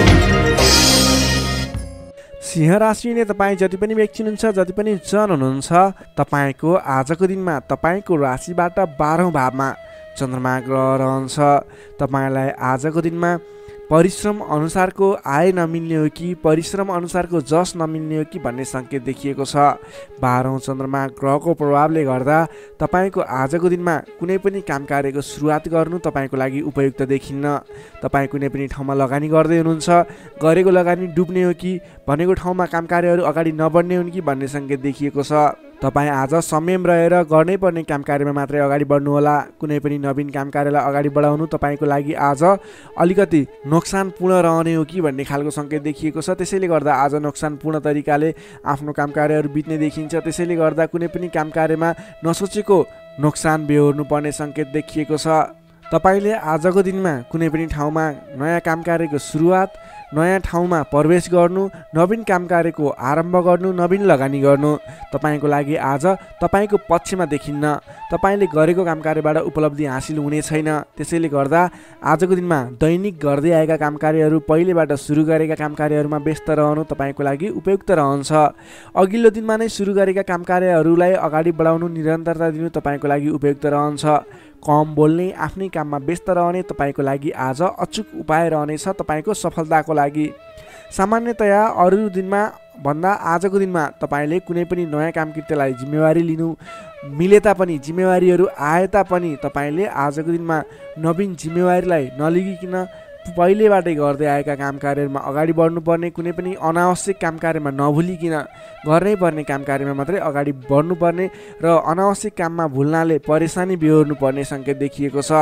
सिंह राशिले तपाईँ जति पनि व्यक्ति हुनुहुन्छ, जति पनि जन हुनुहुन्छ, तपाईँको आजको दिनमा तपाईँको राशिबाट 12औं भावमा चन्द्रमा ग्रह रहन्छ। तपाईँलाई आजको दिनमा परिश्रम अनुसारको आय नमिल्ने हो कि परिश्रम अनुसारको जस नमिल्ने हो कि भन्ने सङ्केत देखिएको छ। 12औं चन्द्रमा ग्रहको प्रभावले गर्दा तपाईँको आजको दिनमा कुनै पनि काम कार्यको सुरुवात गर्नु तपाईँको लागि उपयुक्त देखिन्न। तपाईँ कुनै पनि ठाउँमा लगानी गर्दै हुनुहुन्छ, गरेको लगानी डुब्ने हो कि भनेको ठाउँमा काम कार्यहरू अगाडि नबढ्ने हुन् कि भन्ने सङ्केत देखिएको छ। तपाईँ आज संयम रहेर गर्नै पर्ने काम कार्यमा मात्रै अगाडि बढ्नुहोला। कुनै पनि नवीन काम कार्यलाई अगाडि बढाउनु तपाईँको लागि आज अलिकति नोक्सानपूर्ण रहने हो कि भन्ने खालको सङ्केत देखिएको छ। त्यसैले गर्दा आज नोक्सानपूर्ण तरिकाले आफ्नो काम कार्यहरू बित्ने देखिन्छ। त्यसैले गर्दा कुनै पनि काम कार्यमा नसोचेको नोक्सान बेहोर्नु पर्ने सङ्केत देखिएको छ। तपाईँले आजको दिनमा कुनै पनि ठाउँमा नयाँ काम कार्यको सुरुवात, नयाँ ठाउँमा प्रवेश गर्नु, नवीन काम कार्यको आरम्भ गर्नु, नवीन लगानी गर्नु तपाईँको लागि आज तपाईँको पक्षमा देखिन्न। तपाईँले गरेको काम कार्यबाट उपलब्धि हासिल हुने छैन। त्यसैले गर्दा आजको दिनमा दैनिक गर्दै आएका काम कार्यहरू, पहिलेबाट सुरु गरेका काम कार्यहरूमा व्यस्त रहनु तपाईँको लागि उपयुक्त रहन्छ। अघिल्लो दिनमा नै सुरु गरेका काम कार्यहरूलाई अगाडि बढाउनु, निरन्तरता दिनु तपाईँको लागि उपयुक्त रहन्छ। कम बोल्ने, आफ्नै काममा व्यस्त रहने तपाईँको लागि आज अचुक उपाय रहनेछ तपाईँको सफलताको लागि। सामान्यतया अरू दिनमा भन्दा आजको दिनमा तपाईँले कुनै पनि नयाँ कामकृत्यलाई जिम्मेवारी लिनु मिले तापनि, जिम्मेवारीहरू आए तापनि तपाईँले आजको दिनमा नवीन जिम्मेवारीलाई नलिगिकन पहिलेबाटै गर्दै आएका काम कार्यहरूमा अगाडि बढ्नुपर्ने, कुनै पनि अनावश्यक काम कार्यमा नभुलिकन गर्नै पर्ने काम कार्यमा मात्रै अगाडि बढ्नुपर्ने र अनावश्यक काममा भुल्नाले परेशानी बेहोर्नु पर्ने सङ्केत देखिएको छ।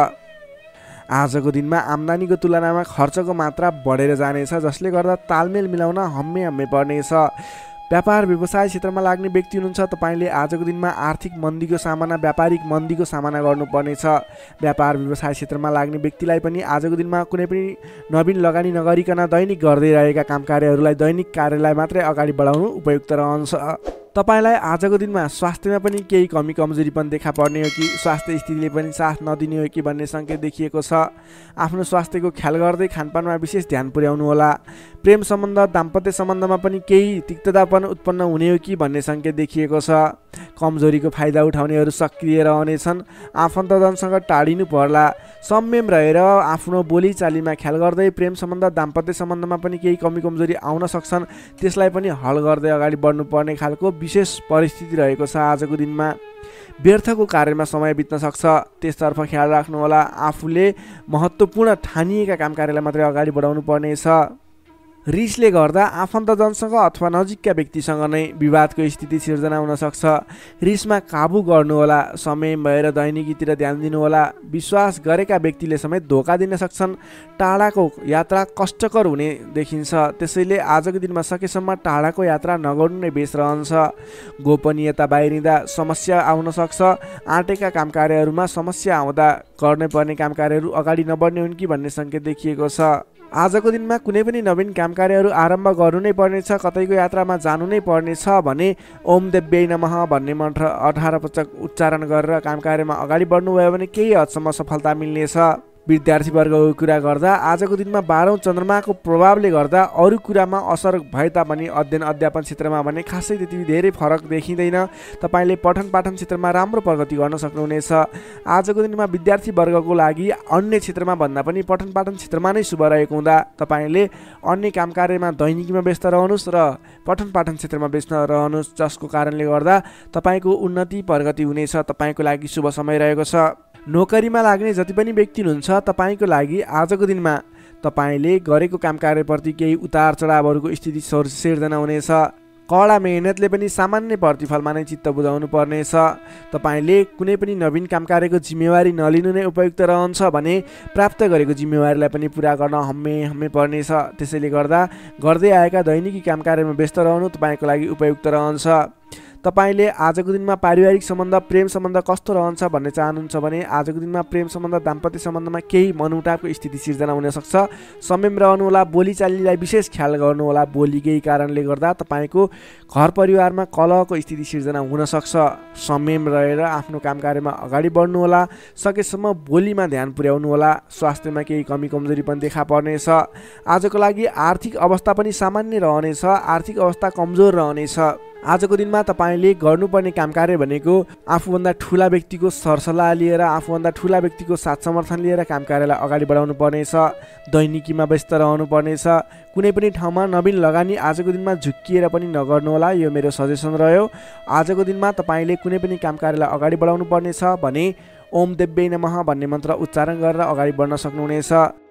आजको दिनमा आम्दानीको तुलनामा खर्चको मात्रा बढेर जानेछ, जसले गर्दा तालमेल मिलाउन हम्मे पर्नेछ। व्यापार व्यवसाय क्षेत्रमा लाग्ने व्यक्ति हुनुहुन्छ तपाईँले आजको दिनमा आर्थिक मन्दीको सामना, व्यापारिक मन्दीको सामना गर्नुपर्नेछ। व्यापार व्यवसाय क्षेत्रमा लाग्ने व्यक्तिलाई पनि आजको दिनमा कुनै पनि नवीन लगानी नगरिकन दैनिक गर्दै रहेका काम कार्यहरूलाई, दैनिक कार्यलाई मात्रै अगाडि बढाउनु उपयुक्त रहन्छ। तपाईँलाई आजको दिनमा स्वास्थ्यमा पनि केही कमी कमजोरी पनि देखा पर्ने हो कि स्वास्थ्य स्थितिले पनि साथ नदिने हो कि भन्ने सङ्केत देखिएको छ। आफ्नो स्वास्थ्यको ख्याल गर्दै खानपानमा विशेष ध्यान पुर्याउनु होला। प्रेम सम्बन्ध, दाम्पत्य सम्बन्धमा पनि केही तिक्ततापन उत्पन्न हुने हो कि भन्ने सङ्केत देखिएको छ। कमजोरीको फाइदा उठाउनेहरू सक्रिय रहनेछन्। आफन्तजनसँग टाढिनु पर्ला। संयम रहेर आफ्नो बोलीचालीमा ख्याल गर्दै प्रेम सम्बन्ध, दाम्पत्य सम्बन्धमा पनि केही कमी कमजोरी आउन सक्छन्, त्यसलाई पनि हल गर्दै अगाडि बढ्नुपर्ने खालको विशेष परिस्थिति रहेको छ। आजको दिनमा व्यर्थको कार्यमा समय बित्न सक्छ, त्यसतर्फ ख्याल राख्नुहोला। आफूले महत्त्वपूर्ण ठानिएका काम कार्यलाई मात्रै अगाडि बढाउनु पर्नेछ। रिसले गर्दा आफन्तजनसँग अथवा नजिकका व्यक्तिसँग नै विवादको स्थिति सिर्जना हुन सक्छ। रिसमा काबु गर्नुहोला। समय भएर दैनिकीतिर ध्यान दिनुहोला। विश्वास गरेका व्यक्तिले समेत धोका दिन सक्छन्। टाढाको यात्रा कष्टकर हुने देखिन्छ, त्यसैले आजको दिनमा सकेसम्म टाढाको यात्रा नगर्नु नै बेस रहन्छ। गोपनीयता बाहिरिँदा समस्या आउन सक्छ। आँटेका काम कार्यहरूमा समस्या आउँदा गर्नै पर्ने काम कार्यहरू अगाडि नबढ्ने हुन् कि भन्ने सङ्केत देखिएको छ। आजको दिनमा कुनै पनि नवीन काम कार्यहरू आरम्भ गर्नु नै पर्नेछ, कतैको यात्रामा जानु नै पर्नेछ भने ओम देव्यै नमः भन्ने मन्त्र 18 पटक उच्चारण गरेर काम कार्यमा अगाडि बढ्नुभयो भने केही हदसम्म सफलता मिल्नेछ। विद्यार्थीवर्गको कुरा गर्दा आजको दिनमा 12औं चन्द्रमाको प्रभावले गर्दा अरू कुरामा असर भए तापनि अध्ययन अध्यापन क्षेत्रमा भने खासै त्यति धेरै फरक देखिँदैन। तपाईँले पठन पाठन क्षेत्रमा राम्रो प्रगति गर्न सक्नुहुनेछ। आजको दिनमा विद्यार्थीवर्गको लागि अन्य क्षेत्रमा भन्दा पनि पठन पाठन क्षेत्रमा नै शुभ रहेको हुँदा तपाईँले अन्य काम कार्यमा दैनिकीमा व्यस्त रहनुहोस् र पठन पाठन क्षेत्रमा व्यस्त रहनुहोस्, जसको कारणले गर्दा तपाईँको उन्नति प्रगति हुनेछ। तपाईँको लागि शुभ समय रहेको छ। नोकरीमा लाग्ने जति पनि व्यक्ति हुनुहुन्छ तपाईँको लागि आजको दिनमा तपाईँले गरेको काम कार्यप्रति केही उतार चढावहरूको स्थिति सिर्जना हुनेछ। कडा मेहनतले पनि सामान्य प्रतिफलमा नै चित्त बुझाउनु पर्नेछ। तपाईँले कुनै पनि नवीन काम कार्यको जिम्मेवारी नलिनु नै उपयुक्त रहन्छ भने प्राप्त गरेको जिम्मेवारीलाई पनि पुरा गर्न हम्मे पर्नेछ। त्यसैले गर्दा गर्दै आएका दैनिकी काम कार्यमा व्यस्त रहनु तपाईँको लागि उपयुक्त रहन्छ। तपाईँले आजको दिनमा पारिवारिक सम्बन्ध, प्रेम सम्बन्ध कस्तो रहन्छ भन्ने चाहनुहुन्छ भने आजको दिनमा प्रेम सम्बन्ध, दाम्पत्य सम्बन्धमा केही मनमुटावको स्थिति सिर्जना हुन सक्छ। संयम रहनुहोला। बोलीचालीलाई विशेष ख्याल गर्नुहोला। बोलीकै कारणले गर्दा तपाईँको घर परिवारमा कलहको स्थिति सिर्जना हुन सक्छ। संयम रहेर आफ्नो काम कार्यमा अगाडि बढ्नुहोला। सकेसम्म बोलीमा ध्यान पुर्याउनुहोला। स्वास्थ्यमा केही कमी कमजोरी पनि देखा पर्नेछ। आजको लागि आर्थिक अवस्था पनि सामान्य रहनेछ। आर्थिक अवस्था कमजोर रहनेछ। आजको दिनमा तपाईँले गर्नुपर्ने काम कार्य भनेको आफूभन्दा ठुला व्यक्तिको सरसल्लाह लिएर, आफूभन्दा ठुला व्यक्तिको साथ समर्थन लिएर काम कार्यलाई अगाडि बढाउनु पर्नेछ। दैनिकीमा व्यस्त रहनु पर्नेछ। कुनै पनि ठाउँमा नवीन लगानी आजको दिनमा झुक्किएर पनि नगर्नुहोला, यो मेरो सजेसन रह्यो। आजको दिनमा तपाईँले कुनै पनि काम कार्यलाई अगाडि बढाउनु पर्नेछ भने ओम देव्यै नमः भन्ने मन्त्र उच्चारण गरेर अगाडि बढ्न सक्नुहुनेछ।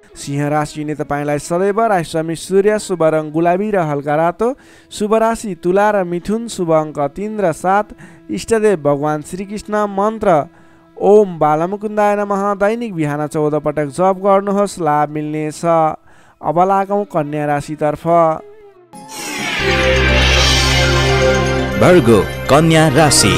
सिंह राशि हुने तपाईँलाई सदैव राशिस्वामी सूर्य शुभ रङ गुलाबी र हल्का रातो, शुभ राशि तुला र मिथुन, शुभ अङ्क 3 र 7, इष्टदेव भगवान श्रीकृष्ण, मन्त्र ओम बालमुकुन्दाय नमः, दैनिक बिहान 14 पटक जप गर्नुहोस्, लाभ मिल्नेछ। अब लागौँ कन्या राशितर्फ। वर्गो कन्या राशि।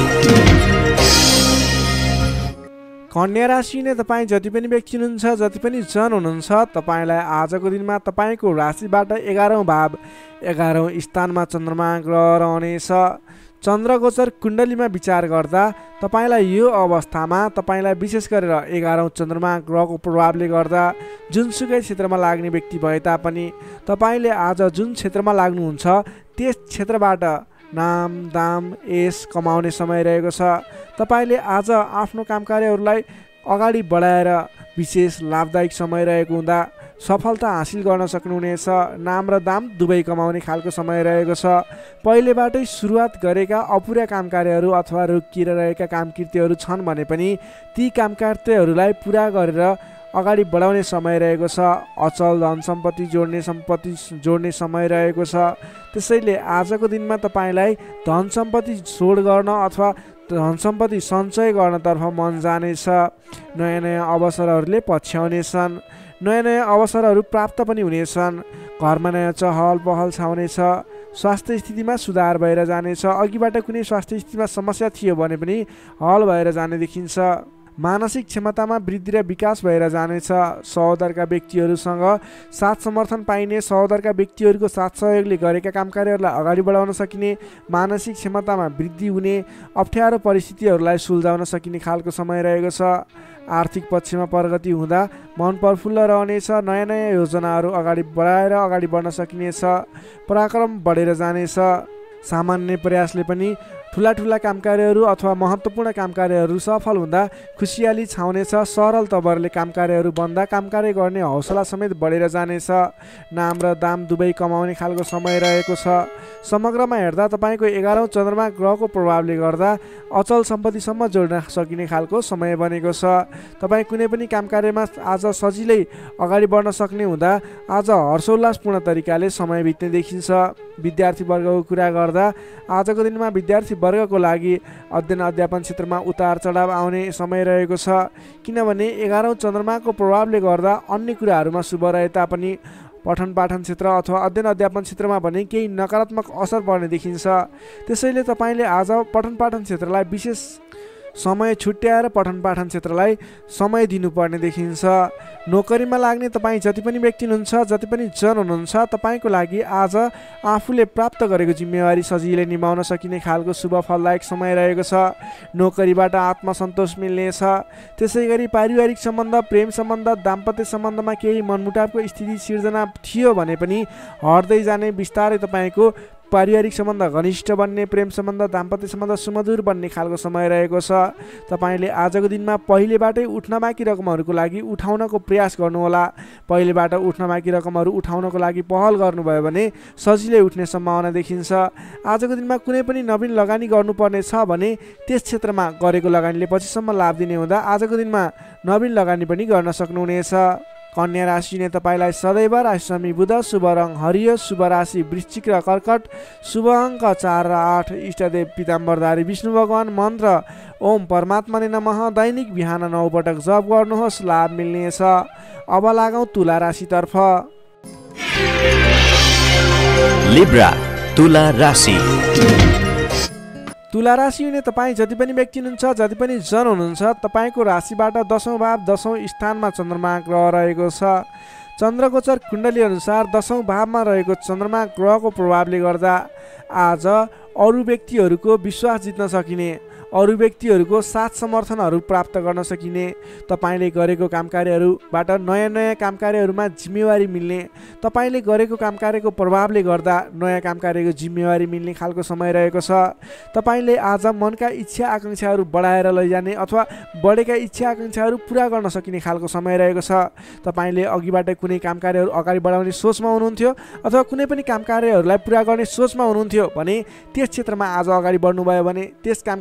कन्या राशि नै तपाईँ जति पनि व्यक्ति हुनुहुन्छ, जति पनि जन हुनुहुन्छ, तपाईँलाई आजको दिनमा तपाईँको राशिबाट 11औं भाव 11औं स्थानमा चन्द्रमा ग्रह रहनेछ। चन्द्रगोचर कुण्डलीमा विचार गर्दा तपाईँलाई यो अवस्थामा तपाईँलाई विशेष गरेर 11औं चन्द्रमा ग्रहको प्रभावले गर्दा जुनसुकै क्षेत्रमा लाग्ने व्यक्ति भए तापनि तपाईँले आज जुन क्षेत्रमा लाग्नुहुन्छ त्यस क्षेत्रबाट नाम दाम यश कमाउने समय रहेको छ। तपाईँले आज आफ्नो कामकार्यहरूलाई अगाडि बढाएर विशेष लाभदायक समय रहेको हुँदा सफलता हासिल गर्न सक्नुहुनेछ। नाम र दाम दुवै कमाउने खालको समय रहेको छ। पहिलेबाटै सुरुवात गरेका अपुरा कामकार्यहरू अथवा रोकिएर रहेका कामकृत्यहरू छन् भने पनि ती कामकृत्यहरूलाई पुरा गरेर अगाडि बढाउने समय रहेको छ। अचल धन सम्पत्ति जोड्ने समय रहेको छ। त्यसैले आजको दिनमा तपाईँलाई धन सम्पत्ति जोड गर्न अथवा धन सम्पत्ति सञ्चय गर्नतर्फ मन जानेछ। नयाँ नयाँ अवसरहरूले पछ्याउनेछन्। नयाँ नयाँ अवसरहरू प्राप्त पनि हुनेछन्। घरमा नयाँ चहल पहल छाउनेछ। स्वास्थ्य स्थितिमा सुधार भएर जानेछ। अघिबाट कुनै स्वास्थ्य स्थितिमा समस्या थियो भने पनि हल भएर जाने देखिन्छ। मानसिक क्षमतामा वृद्धि र विकास भएर जानेछ। सहोदरका व्यक्तिहरूसँग साथ समर्थन पाइने, सहोदरका व्यक्तिहरूको साथ सहयोगले गरेका कामकार्यहरूलाई अगाडि बढाउन सकिने, मानसिक क्षमतामा वृद्धि हुने, अप्ठ्यारो परिस्थितिहरूलाई सुल्झाउन सकिने खालको समय रहेको छ। आर्थिक पक्षमा प्रगति हुँदा मन प्रफुल्ल रहनेछ। नयाँ नयाँ योजनाहरू अगाडि बढाएर अगाडि बढ्न सकिनेछ। पराक्रम बढेर जानेछ। सामान्य प्रयासले पनि ठुला कामकार्यहरू अथवा महत्त्वपूर्ण कामकार्यहरू सफल हुँदा खुसियाली छाउनेछ। सरल तवरले कामकार्यहरू बन्दा कामकार्य गर्ने हौसला समेत बढेर जानेछ। नाम र दाम दुवै कमाउने खालको समय रहेको छ। समग्रमा हेर्दा तपाईँको 11औं चन्द्रमा ग्रहको प्रभावले गर्दा अचल सम्पत्तिसम्म जोड्न सकिने खालको समय बनेको छ। तपाईँ कुनै पनि कामकार्यमा आज सजिलै अगाडि बढ्न सक्ने हुँदा आज हर्षोल्लासपूर्ण तरिकाले समय बित्ने देखिन्छ। विद्यार्थी वर्गको कुरा गर्दा आजको दिनमा विद्यार्थी वर्गको लागि अध्ययन अध्यापन क्षेत्रमा उतार चढाव आउने समय रहेको छ। किनभने 11औं चन्द्रमाको प्रभावले गर्दा अन्य कुराहरूमा शुभ रहे तापनि पठन पाठन क्षेत्र अथवा अध्ययन अध्यापन क्षेत्रमा भने केही नकारात्मक असर पर्ने देखिन्छ। त्यसैले तपाईँले आज पठन पाठन क्षेत्रलाई विशेष समय छुट्याएर पठन पाठन क्षेत्रलाई समय दिनुपर्ने देखिन्छ। नोकरीमा लाग्ने तपाईँ जति पनि व्यक्ति हुनुहुन्छ, जति पनि जन हुनुहुन्छ, तपाईँको लागि आज आफूले प्राप्त गरेको जिम्मेवारी सजिलै निभाउन सकिने खालको शुभ फलदायक समय रहेको छ। नोकरीबाट आत्मसन्तोष मिल्नेछ। त्यसै गरी पारिवारिक सम्बन्ध, प्रेम सम्बन्ध, दाम्पत्य सम्बन्धमा केही मनमुटावको स्थिति सिर्जना थियो भने पनि हट्दै जाने, बिस्तारै तपाईँको पारिवारिक सम्बन्ध घनिष्ठ बन्ने, प्रेम सम्बन्ध, दाम्पत्य सम्बन्ध सुमधुर बन्ने खालको समय रहेको छ। तपाईँले आजको दिनमा पहिलेबाटै उठ्न बाँकी रकमहरूको लागि उठाउनको प्रयास गर्नुहोला। पहिलेबाट उठ्न बाँकी रकमहरू उठाउनको लागि पहल गर्नुभयो भने सजिलै उठ्ने सम्भावना देखिन्छ। आजको दिनमा कुनै पनि नवीन लगानी गर्नुपर्ने छ भने त्यस क्षेत्रमा गरेको लगानीले पछिसम्म लाभ दिने हुँदा आजको दिनमा नवीन लगानी पनि गर्न सक्नुहुनेछ। कन्या राशि नै तपाईँलाई सदैव राशिस्वामी बुध, शुभ रङ हरियो, शुभ राशि वृश्चिक र कर्कट, शुभ अङ्क 4 र 8, इष्टदेव पीताम्बरधारी विष्णु भगवान, मन्त्र ओम परमात्मा नमः, दैनिक बिहान 9 पटक जप गर्नुहोस्, लाभ मिल्नेछ। अब लागौँ तुला राशितर्फ। लिब्रा तुला राशि। तुला राशि हुने तपाईँ जति पनि व्यक्ति हुनुहुन्छ, जति पनि जन हुनुहुन्छ, तपाईँको राशिबाट 10औं भाव 10औं स्थानमा चन्द्रमा ग्रह रहेको छ। चन्द्रगोचर कुण्डली अनुसार 10औं भावमा रहेको चन्द्रमा ग्रहको प्रभावले गर्दा आज अरू व्यक्तिहरूको विश्वास जित्न सकिने, अरू व्यक्तिहरूको साथ समर्थनहरू प्राप्त गर्न सकिने, तपाईँले गरेको कामकार्यहरूबाट नयाँ नयाँ कामकार्यहरूमा जिम्मेवारी मिल्ने, तपाईँले गरेको कामकार्यको प्रभावले गर्दा नयाँ कामकार्यको जिम्मेवारी मिल्ने खालको समय रहेको छ। तपाईँले आज मनका इच्छा आकाङ्क्षाहरू बढाएर लैजाने अथवा बढेका इच्छा आकाङ्क्षाहरू पुरा गर्न सकिने खालको समय रहेको छ। तपाईँले अघिबाट कुनै कामकार्यहरू अगाडि बढाउने सोचमा हुनुहुन्थ्यो अथवा कुनै पनि कामकार्यहरूलाई पुरा गर्ने सोचमा हुनुहुन्थ्यो भने त्यस क्षेत्रमा आज अगाडि बढ्नुभयो भने त्यस कामकार्यलाई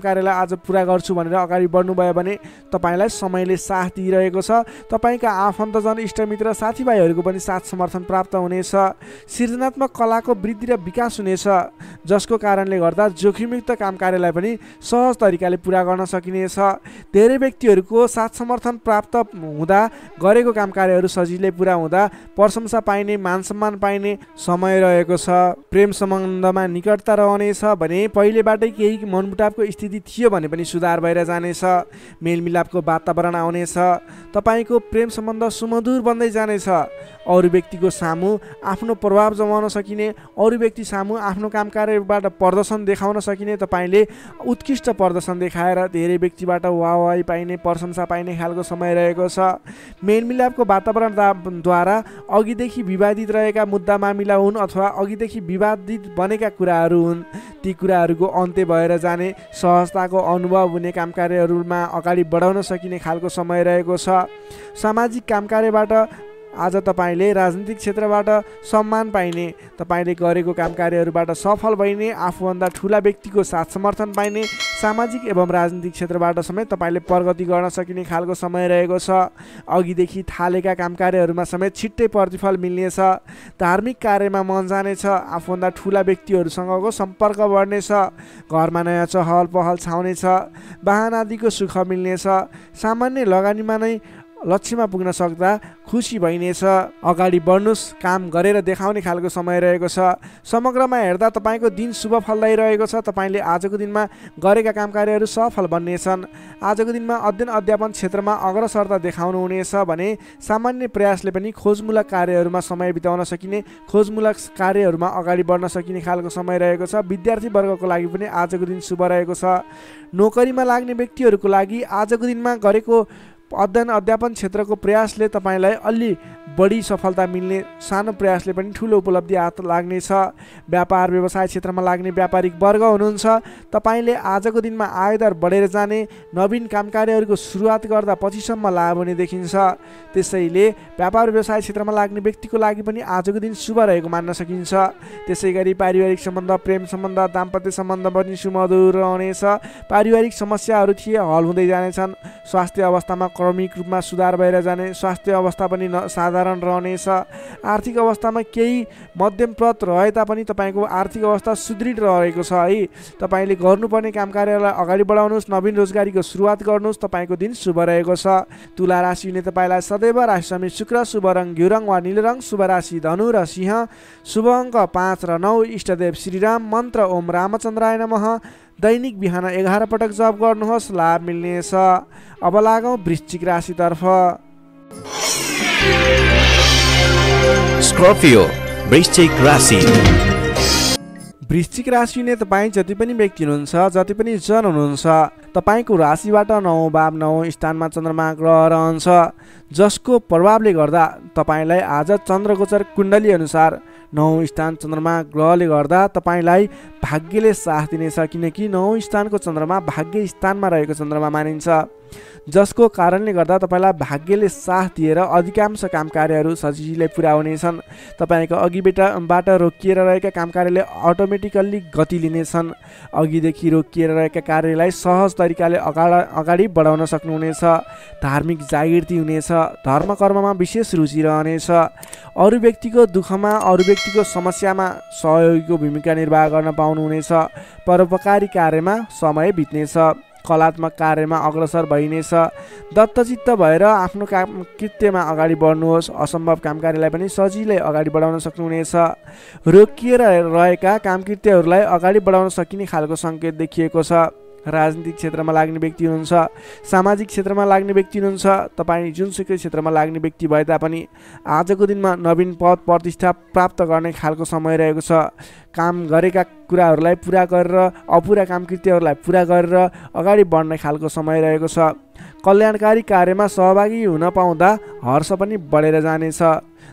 आज पुरा गर्छु भनेर अगाडि बढ्नुभयो भने तपाईँलाई समयले साथ दिइरहेको छ। तपाईँका आफन्तजन इष्टमित्र साथीभाइहरूको पनि साथ समर्थन प्राप्त हुनेछ। सृजनात्मक कलाको वृद्धि र विकास हुनेछ, जसको कारणले गर्दा जोखिमयुक्त काम कार्यलाई पनि सहज तरिकाले पुरा गर्न सकिनेछ। धेरै व्यक्तिहरूको साथ समर्थन प्राप्त हुँदा गरेको काम कार्यहरू सजिलै पुरा हुँदा प्रशंसा पाइने, मान सम्मान पाइने समय रहेको छ। प्रेम सम्बन्धमा निकटता रहनेछ भने पहिलेबाटै केही मनमुटावको स्थिति थियो भने पनि सुधार भएर जानेछ। मेलमिलापको वातावरण आउनेछ। तपाईँको प्रेम सम्बन्ध सुमधुर बन्दै जानेछ। अरू व्यक्तिको सामु आफ्नो प्रभाव जमाउन सकिने, अरू व्यक्ति सामु आफ्नो काम कार्यबाट प्रदर्शन देखाउन सकिने, तपाईँले उत्कृष्ट प्रदर्शन देखाएर धेरै व्यक्तिबाट वाहवाही पाइने, प्रशंसा पाइने खालको समय रहेको छ। मेलमिलापको वातावरणद्वारा अघिदेखि विवादित रहेका मुद्दा मामिला हुन् अथवा अघिदेखि विवादित बनेका कुराहरू हुन्, ती कुराहरूको अन्त्य भएर जाने, सहजताको अनुभव हुने, काम कार्यहरूमा अगाडि बढाउन सकिने खालको समय रहेको छ। सामाजिक काम कार्यबाट आज तपाईँले राजनीतिक क्षेत्रबाट सम्मान पाइने, तपाईँले गरेको काम कार्यहरूबाट सफल भइने, आफूभन्दा ठुला व्यक्तिको साथ समर्थन पाइने, सामाजिक एवं राजनीतिक क्षेत्रबाट समेत तपाईँले प्रगति गर्न सकिने खालको समय रहेको छ। अघिदेखि थालेका काम कार्यहरूमा समेत छिट्टै प्रतिफल मिल्नेछ। धार्मिक कार्यमा मन जानेछ। आफूभन्दा ठुला व्यक्तिहरूसँगको सम्पर्क बढ्नेछ। घरमा नयाँ चहल पहल छाउनेछ। वाहन आदिको सुख मिल्नेछ। सामान्य लगानीमा नै लक्ष्यमा पुग्न सक्दा खुसी भइनेछ। अगाडि बढ्नुस्, काम गरेर देखाउने खालको समय रहेको छ। समग्रमा हेर्दा तपाईँको दिन शुभ फलदायी रहेको छ। तपाईँले आजको दिनमा गरेका काम कार्यहरू सफल बन्नेछन्। आजको दिनमा अध्ययन अध्यापन क्षेत्रमा अग्रसरता देखाउनु हुनेछ भने सामान्य प्रयासले पनि खोजमूलक कार्यहरूमा समय बिताउन सकिने, खोजमूलक कार्यहरूमा अगाडि बढ्न सकिने खालको समय रहेको छ। विद्यार्थी वर्गको लागि पनि आजको दिन शुभ रहेको छ। नोकरीमा लाग्ने व्यक्तिहरूको लागि आजको दिनमा गरेको अध्ययन अध्यापन क्षेत्रको प्रयासले तपाईँलाई अलि बढी सफलता मिल्ने, सानो प्रयासले पनि ठुलो उपलब्धि हात लाग्नेछ। व्यापार व्यवसाय क्षेत्रमा लाग्ने व्यापारिक वर्ग हुनुहुन्छ, तपाईँले आजको दिनमा आयदार बढेर जाने, नवीन काम कार्यहरूको सुरुवात गर्दा पछिसम्म लाभ हुने देखिन्छ। त्यसैले व्यापार व्यवसाय क्षेत्रमा लाग्ने व्यक्तिको लागि पनि आजको दिन शुभ रहेको मान्न सकिन्छ। त्यसै गरी पारिवारिक सम्बन्ध, प्रेम सम्बन्ध, दाम्पत्य सम्बन्ध पनि सुमधुर रहनेछ। पारिवारिक समस्याहरू थिए हल हुँदै जानेछन्। स्वास्थ्य अवस्थामा क्रमिक रूपमा सुधार भएर जाने, स्वास्थ्य अवस्था पनि साधारण रहनेछ। आर्थिक अवस्थामा केही मध्यमप्रद रहे तापनि तपाईँको आर्थिक अवस्था सुदृढ रहेको छ है। तपाईँले गर्नुपर्ने काम कार्यलाई अगाडि बढाउनुहोस्, नवीन रोजगारीको सुरुवात गर्नुहोस्। तपाईँको दिन शुभ रहेको छ। तुला राशि हुने तपाईँलाई सदैव राशिस्वामी शुक्र, शुभ रङ घिउ रङ वा नील रङ, शुभ राशि धनु र सिंह, शुभ अङ्क 5 र 9, इष्टदेव श्रीराम, मन्त्र ओम रामचन्द्राय नमः। दैनिक बिहान 11 पटक जप गर्नुहोस्, लाभ मिल्नेछ। अब लागौँ वृश्चिक राशितर्फ। स्कर्पियो वृश्चिक राशि। वृश्चिक राशि हुने तपाईँ जति पनि व्यक्ति हुनुहुन्छ, जति पनि जन हुनुहुन्छ, तपाईँको राशिबाट 9 भाव 9 स्थानमा चन्द्रमा ग्रह रहन्छ, जसको प्रभावले गर्दा तपाईँलाई आज चन्द्रगोचर कुण्डली अनुसार 9 स्थान चन्द्रमा ग्रहले गर्दा तपाईँलाई भाग्यले साथ दिनेछ। किनकि 9 स्थानको चन्द्रमा भाग्य स्थानमा रहेको चन्द्रमा मानिन्छ, जसको कारणले गर्दा तपाईँलाई भाग्यले साथ दिएर अधिकांश काम कार्यहरू सजिलै पुरा हुनेछन्। तपाईँको अघिबाट रोकिएर रहेका काम कार्यले अटोमेटिकल्ली गति लिनेछन्। अघिदेखि रोकिएर रहेका कार्यलाई सहज तरिकाले अगाडि बढाउन सक्नुहुनेछ। धार्मिक जागृति हुनेछ। धर्म कर्ममा विशेष रुचि रहनेछ। अरू व्यक्तिको दुःखमा, अरू व्यक्तिको समस्यामा सहयोगीको भूमिका निर्वाह गर्न पाउनुहुनेछ। परोपकारी कार्यमा समय बित्नेछ। कलात्मक कार्यमा अग्रसर भइनेछ। दत्तचित्त भएर आफ्नो काम कृत्यमा अगाडि बढ्नुहोस्। असम्भव काम कार्यलाई पनि सजिलै अगाडि बढाउन सक्नुहुनेछ। रोकिएर रहेका कामकृत्यहरूलाई अगाडि बढाउन सकिने खालको सङ्केत देखिएको छ। राजनीतिक क्षेत्रमा लाग्ने व्यक्ति हुनुहुन्छ, सामाजिक क्षेत्रमा लाग्ने व्यक्ति हुनुहुन्छ, तपाईँ जुनसुकै क्षेत्रमा लाग्ने व्यक्ति भए तापनि आजको दिनमा नवीन पद प्रतिष्ठा प्राप्त गर्ने खालको समय रहेको छ। काम गरेका कुराहरूलाई पुरा गरेर, अपुरा कामकृत्यहरूलाई पुरा गरेर अगाडि बढ्ने खालको समय रहेको छ। कल्याणकारी कार्यमा सहभागी हुन पाउँदा हर्ष पनि बढेर जानेछ।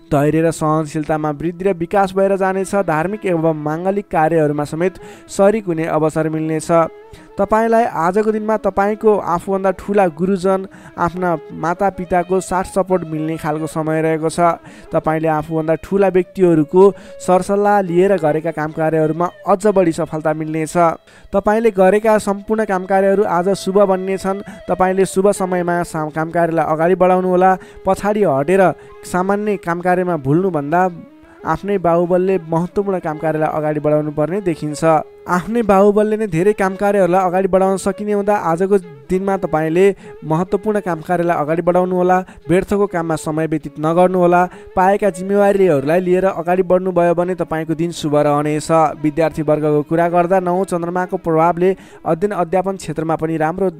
धैर्य र सहनशीलतामा वृद्धि र विकास भएर जानेछ। धार्मिक एवं माङ्गलिक कार्यहरूमा समेत सरिक हुने अवसर मिल्नेछ। तपाईँलाई आजको दिनमा तपाईँको आफूभन्दा ठुला गुरुजन, आफ्ना मातापिताको साथ सपोर्ट मिल्ने खालको समय रहेको छ। तपाईँले आफूभन्दा ठुला व्यक्तिहरूको सरसल्लाह लिएर गरेका काम कार्यहरूमा अझ बढी सफलता मिल्नेछ। तपाईँले गरेका सम्पूर्ण काम कार्यहरू आज शुभ बन्नेछन्। तपाईँले शुभ समयमा काम कार्यलाई अगाडि बढाउनुहोला। पछाडि हटेर सामान्य काम कार्यमा भुल्नुभन्दा आफ्नै बाहुबलले महत्त्वपूर्ण काम कार्यलाई अगाडि बढाउनु पर्ने देखिन्छ। आफ्नै बाहुबलले नै धेरै काम कार्यहरूलाई अगाडि बढाउन सकिने हुँदा आजको दिनमा तपाईँले महत्त्वपूर्ण काम कार्यलाई अगाडि बढाउनुहोला। व्यर्थको काममा समय व्यतीत नगर्नुहोला। पाएका जिम्मेवारीहरूलाई लिएर अगाडि बढ्नुभयो भने तपाईँको दिन शुभ रहनेछ। विद्यार्थी वर्गको कुरा गर्दा 9 चन्द्रमाको प्रभावले अध्ययन अध्यापन क्षेत्रमा पनि राम्रो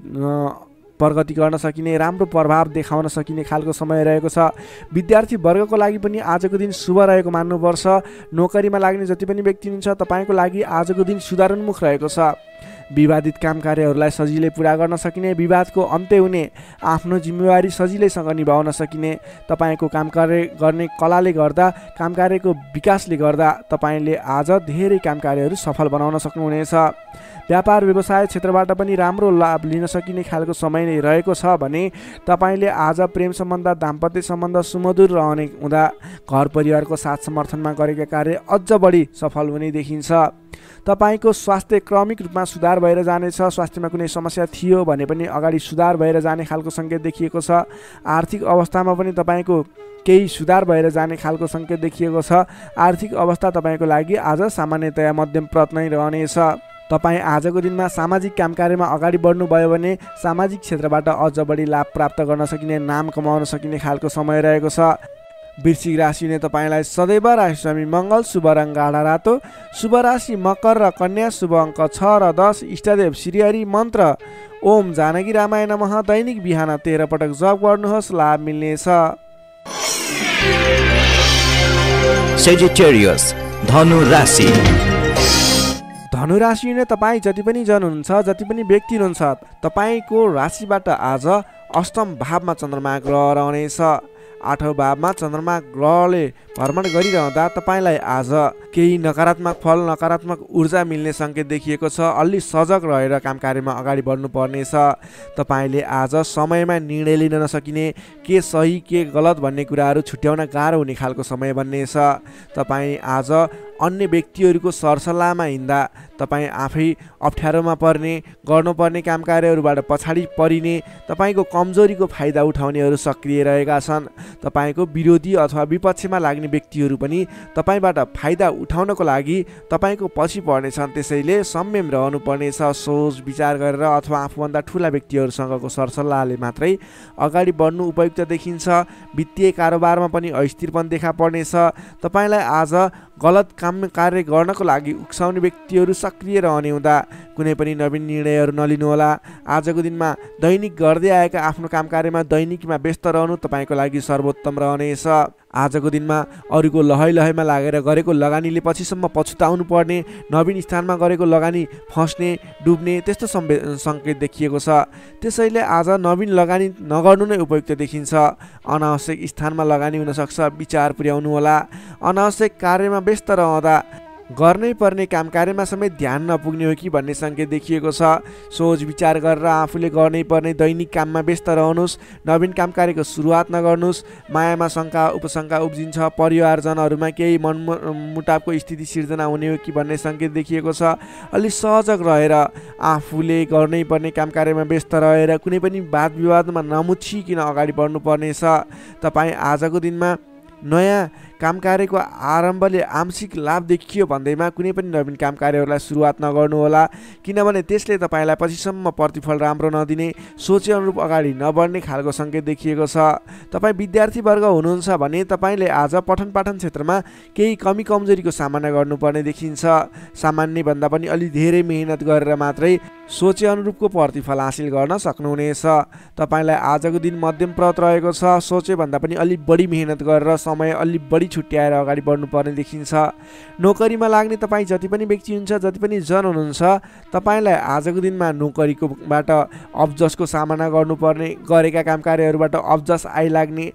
प्रगति गर्न सकिने, राम्रो प्रभाव देखाउन सकिने खालको समय रहेको छ। विद्यार्थी वर्गको लागि पनि आजको दिन शुभ रहेको मान्नुपर्छ। नोकरीमा लाग्ने जति पनि व्यक्ति हुनुहुन्छ तपाईँको लागि आजको दिन सुधारोन्मुख रहेको छ। विवादित काम कार्यहरूलाई सजिलै पुरा गर्न सकिने, विवादको अन्त्य हुने, आफ्नो जिम्मेवारी सजिलैसँग निभाउन सकिने, तपाईँको काम कार्य गर्ने कलाले गर्दा, काम कार्यको विकासले गर्दा तपाईँले आज धेरै काम कार्यहरू सफल बनाउन सक्नुहुनेछ। व्यापार व्यवसाय क्षेत्रबाट पनि राम्रो लाभ लिन सकिने खालको समय नै रहेको छ भने तपाईँले आज प्रेम सम्बन्ध, दाम्पत्य सम्बन्ध सुमधुर रहने हुँदा घर परिवारको साथ समर्थनमा गरेका कार्य अझ बढी सफल हुने देखिन्छ। तपाईँको स्वास्थ्य क्रमिक रूपमा सुधार भएर जानेछ। स्वास्थ्यमा कुनै समस्या थियो भने पनि अगाडि सुधार भएर जाने खालको सङ्केत देखिएको छ। आर्थिक अवस्थामा पनि तपाईँको केही सुधार भएर जाने खालको सङ्केत देखिएको छ। आर्थिक अवस्था तपाईँको लागि आज सामान्यतया मध्यम प्रत नै रहनेछ। तपाईँ आजको दिनमा सामाजिक काम कार्यमा अगाडि बढ्नुभयो भने सामाजिक क्षेत्रबाट अझ बढी लाभ प्राप्त गर्न सकिने, नाम कमाउन सकिने खालको समय रहेको छ। वृश्चिक राशिले तपाईँलाई सदैव राशिस्वामी मङ्गल, शुभ रङ गाढा रातो, शुभ राशि मकर र कन्या, शुभ अङ्क 6 र 10, इष्टदेव श्रीहरि, मन्त्र ओम जानकी रामाय नमः। दैनिक बिहान 13 पटक जप गर्नुहोस्, लाभ मिल्नेछ। सेजिटेरियस धनु राशि। धनु राशि नै तपाईँ जति पनि जन हुनुहुन्छ, जति पनि व्यक्ति हुनुहुन्छ, तपाईँको राशिबाट आज अष्टम भावमा चन्द्रमा ग्रह रहनेछ। 8औं भावमा चन्द्रमा ग्रहले भ्रमण गरिरहँदा तपाईँलाई आज केही नकारात्मक फल, नकारात्मक ऊर्जा मिल्ने सङ्केत देखिएको छ। अलि सजग रहेर काम कार्यमा अगाडि बढ्नुपर्नेछ। तपाईँले आज समयमा निर्णय लिन नसकिने, के सही के गलत भन्ने कुराहरू छुट्याउन गाह्रो हुने खालको समय बन्नेछ। तपाईँ आज अन्य व्यक्तिहरूको सरसल्लाहमा हिँड्दा तपाईँ आफै अप्ठ्यारोमा पर्ने, गर्नुपर्ने काम कार्यहरूबाट पछाडि परिने, तपाईँको कमजोरीको फाइदा उठाउनेहरू सक्रिय रहेका छन्। तपाईँको विरोधी अथवा विपक्षमा लाग्ने व्यक्तिहरू पनि तपाईँबाट फाइदा उठाउनको लागि तपाईँको पछि पर्नेछन्। त्यसैले संयम रहनुपर्नेछ। सोच विचार गरेर अथवा आफूभन्दा ठुला व्यक्तिहरूसँगको सरसल्लाहले मात्रै अगाडि बढ्नु उपयुक्त देखिन्छ। वित्तीय कारोबारमा पनि अस्थिरपन देखा पर्नेछ। तपाईँलाई आज गलत काम कार्य गर्नको लागि उक्साउने व्यक्तिहरू सक्रिय रहने हुँदा कुनै पनि नवीन निर्णयहरू नलिनुहोला। आजको दिनमा दैनिक गर्दै आएका आफ्नो काम कार्यमा दैनिकीमा व्यस्त रहनु तपाईँको लागि सर्वोत्तम रहनेछ। आजको दिनमा अरूको लहै लहैमा लागेर गरेको लगानीले पछिसम्म पछुताउनु पर्ने, नवीन स्थानमा गरेको लगानी फस्ने, डुब्ने त्यस्तो सङ्केत देखिएको छ। त्यसैले आज नवीन लगानी नगर्नु नै उपयुक्त देखिन्छ। अनावश्यक स्थानमा लगानी हुनसक्छ, विचार पुर्याउनु होला। अनावश्यक कार्यमा व्यस्त रहँदा गर्नै पर्ने काम कार्यमा समेत ध्यान नपुग्ने हो कि भन्ने सङ्केत देखिएको छ। सोच विचार गरेर आफूले गर्नै पर्ने दैनिक काममा व्यस्त रहनुहोस्। नवीन काम कार्यको सुरुवात नगर्नुहोस्। मायामा शङ्का उपशङ्का उब्जिन्छ। परिवारजनहरूमा केही मनमुटावको स्थिति सिर्जना हुने हो कि भन्ने सङ्केत देखिएको छ। अलि सहजग रहेर आफूले गर्नै पर्ने काम कार्यमा व्यस्त रहेर कुनै पनि वाद विवादमा नमुछिकन अगाडि बढ्नुपर्नेछ। तपाईँ आजको दिनमा नयाँ काम कार्यको आरम्भले आंशिक लाभ देखियो भन्दैमा कुनै पनि नवीन काम कार्यहरूलाई सुरुवात नगर्नुहोला, किनभने त्यसले तपाईँलाई पछिसम्म प्रतिफल राम्रो नदिने, सोचे अनुरूप अगाडि नबढ्ने खालको सङ्केत देखिएको छ। तपाईँ विद्यार्थी वर्ग हुनुहुन्छ भने तपाईँले आज पठन पाठन क्षेत्रमा केही कमी कमजोरीको सामना गर्नुपर्ने देखिन्छ। सामान्यभन्दा पनि अलि धेरै मेहनत गरेर मात्रै सोचे अनुरूपको प्रतिफल हासिल गर्न सक्नुहुनेछ। तपाईँलाई आजको दिन मध्यम प्रत रहेको छ। सोचेभन्दा पनि अलि बढी मेहनत गरेर समय अलि बढी छुट्याएर अगाडि बढ्नुपर्ने देखिन्छ। नोकरीमा लाग्ने तपाईँ जति पनि व्यक्ति हुनुहुन्छ, जति पनि जन हुनुहुन्छ, तपाईँलाई आजको दिनमा नोकरीकोबाट अब्जसको सामना गर्नुपर्ने, गरेका काम कार्यहरूबाट अब्जस आइलाग्ने,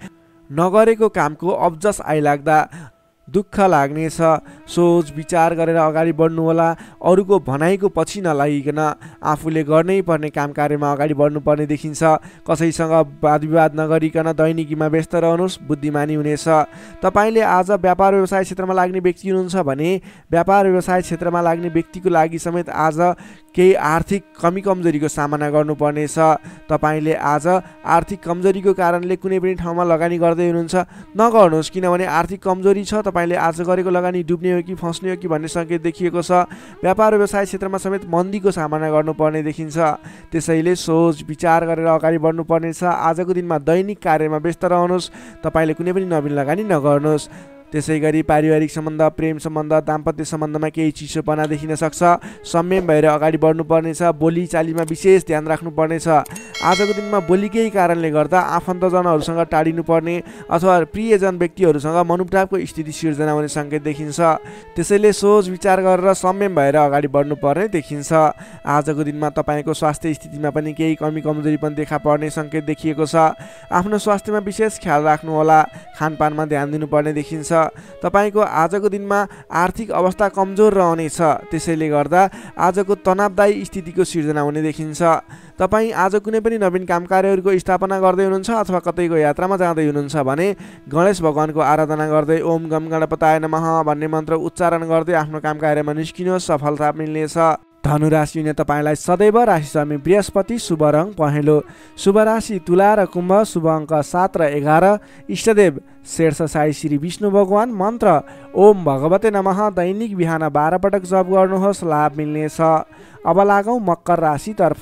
नगरेको कामको अब्जस आइलाग्दा दुःख लाग्नेछ। सोच विचार गरेर अगाडि बढ्नुहोला। अरूको भनाइको पछि नलागिकन आफूले गर्नै पर्ने काम कार्यमा अगाडि बढ्नुपर्ने देखिन्छ। कसैसँग वादविवाद नगरिकन दैनिकीमा व्यस्त रहनुहोस्, बुद्धिमानी हुनेछ। तपाईँले आज व्यापार व्यवसाय क्षेत्रमा लाग्ने व्यक्ति हुनुहुन्छ भने व्यापार व्यवसाय क्षेत्रमा लाग्ने व्यक्तिको लागि समेत आज केही आर्थिक कमी कमजोरीको सामना गर्नुपर्नेछ। तपाईँले आज आर्थिक कमजोरीको कारणले कुनै पनि ठाउँमा लगानी गर्दै हुनुहुन्छ, नगर्नुहोस्, किनभने आर्थिक कमजोरी छ। तपाईँले आज गरेको लगानी डुब्ने हो कि फस्ने हो कि भन्ने सङ्केत देखिएको छ। व्यापार व्यवसाय क्षेत्रमा समेत मन्दीको सामना गर्नुपर्ने देखिन्छ। त्यसैले सोच विचार गरेर अगाडि बढ्नुपर्नेछ। आजको दिनमा दैनिक कार्यमा व्यस्त रहनुहोस्। तपाईँले कुनै पनि नवीन लगानी नगर्नुहोस्। त्यसै गरी पारिवारिक सम्बन्ध, प्रेम सम्बन्ध, दाम्पत्य सम्बन्धमा केही चिसोपना देखिन सक्छ। संयम भएर अगाडि बढ्नुपर्नेछ। बोली चालीमा विशेष ध्यान राख्नुपर्नेछ। आजको दिनमा बोलीकै कारणले गर्दा आफन्तजनहरूसँग टाढिनुपर्ने अथवा प्रियजन व्यक्तिहरूसँग मनमुटावको स्थिति सिर्जना हुने सङ्केत देखिन्छ। त्यसैले सोच विचार गरेर संयम भएर अगाडि बढ्नुपर्ने देखिन्छ। आजको दिनमा तपाईँको स्वास्थ्य स्थितिमा पनि केही कमी कमजोरी पनि देखा पर्ने सङ्केत देखिएको छ। आफ्नो स्वास्थ्यमा विशेष ख्याल राख्नुहोला। खानपानमा ध्यान दिनुपर्ने देखिन्छ। तपाईँको आजको दिनमा आर्थिक अवस्था कमजोर रहनेछ। त्यसैले गर्दा आजको तनावदायी स्थितिको सिर्जना हुने देखिन्छ। तपाईँ आज कुनै पनि नवीन काम कार्यहरूको स्थापना गर्दै हुनुहुन्छ अथवा कतैको यात्रामा जाँदै हुनुहुन्छ भने गणेश भगवानको आराधना गर्दै ओम गम गणपताय नमः भन्ने मन्त्र उच्चारण गर्दै आफ्नो काम कार्यमा निस्किनुहोस्, सफलता मिल्नेछ। धनुराशि हुने तपाईँलाई सदैव राशि स्वामी बृहस्पति, शुभ रङ पहेँलो। शुभ राशि तुला र कुम्भ, शुभ अङ्क 7 र 11। इष्टदेव शेर्ष साई श्री विष्णु भगवान। मन्त्र ओम भगवते नमः। दैनिक बिहान 12 पटक जप गर्नुहोस्, लाभ मिल्नेछ। अब लागौँ मकर राशितर्फ।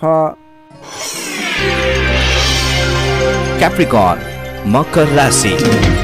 क्याप्रिकर्न मकर राशि।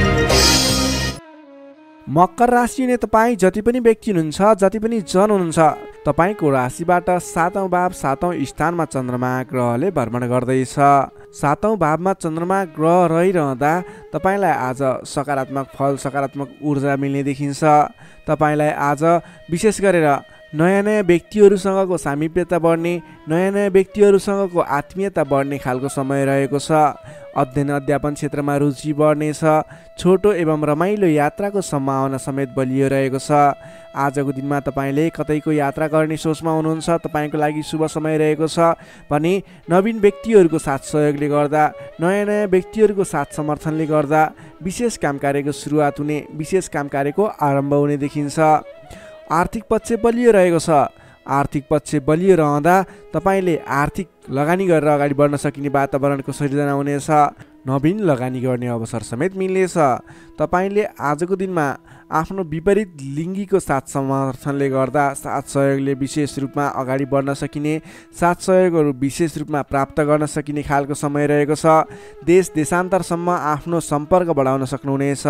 मकर राशि हुने तपाईँ जति पनि व्यक्ति हुनुहुन्छ, जति पनि जन हुनुहुन्छ, तपाईँको राशिबाट 7औं भाव 7औं स्थानमा चन्द्रमा ग्रहले भ्रमण गर्दैछ। 7औं भावमा चन्द्रमा ग्रह रहिरहँदा तपाईँलाई आज सकारात्मक फल, सकारात्मक ऊर्जा मिल्ने देखिन्छ। तपाईँलाई आज विशेष गरेर नयाँ नयाँ व्यक्तिहरूसँगको सामिप्यता बढ्ने, नयाँ नयाँ व्यक्तिहरूसँगको आत्मीयता बढ्ने खालको समय रहेको छ। अध्ययन अध्यापन क्षेत्रमा रुचि बढ्नेछ। छोटो एवं रमाइलो यात्राको सम्भावना समेत बलियो रहेको छ। आजको दिनमा तपाईँले कतैको यात्रा गर्ने सोचमा हुनुहुन्छ, तपाईँको लागि शुभ समय रहेको छ भने नवीन व्यक्तिहरूको साथ सहयोगले गर्दा, नयाँ नयाँ व्यक्तिहरूको साथ समर्थनले गर्दा विशेष काम कार्यको सुरुवात हुने, विशेष काम कार्यको आरम्भ हुने देखिन्छ। आर्थिक पक्ष बलियो रहेको छ। आर्थिक पक्ष बलियो रहँदा तपाईँले आर्थिक लगानी गरेर अगाडि बढ्न सकिने वातावरणको सृजना हुनेछ। नवीन लगानी गर्ने अवसर समेत मिल्नेछ। तपाईँले आजको दिनमा आफ्नो विपरीत लिङ्गीको साथ समर्थनले गर्दा, साथ सहयोगले विशेष रूपमा अगाडि बढ्न सकिने, साथ सहयोगहरू विशेष रूपमा प्राप्त गर्न सकिने खालको समय रहेको छ। देश देशान्तरसम्म आफ्नो सम्पर्क बढाउन सक्नुहुनेछ।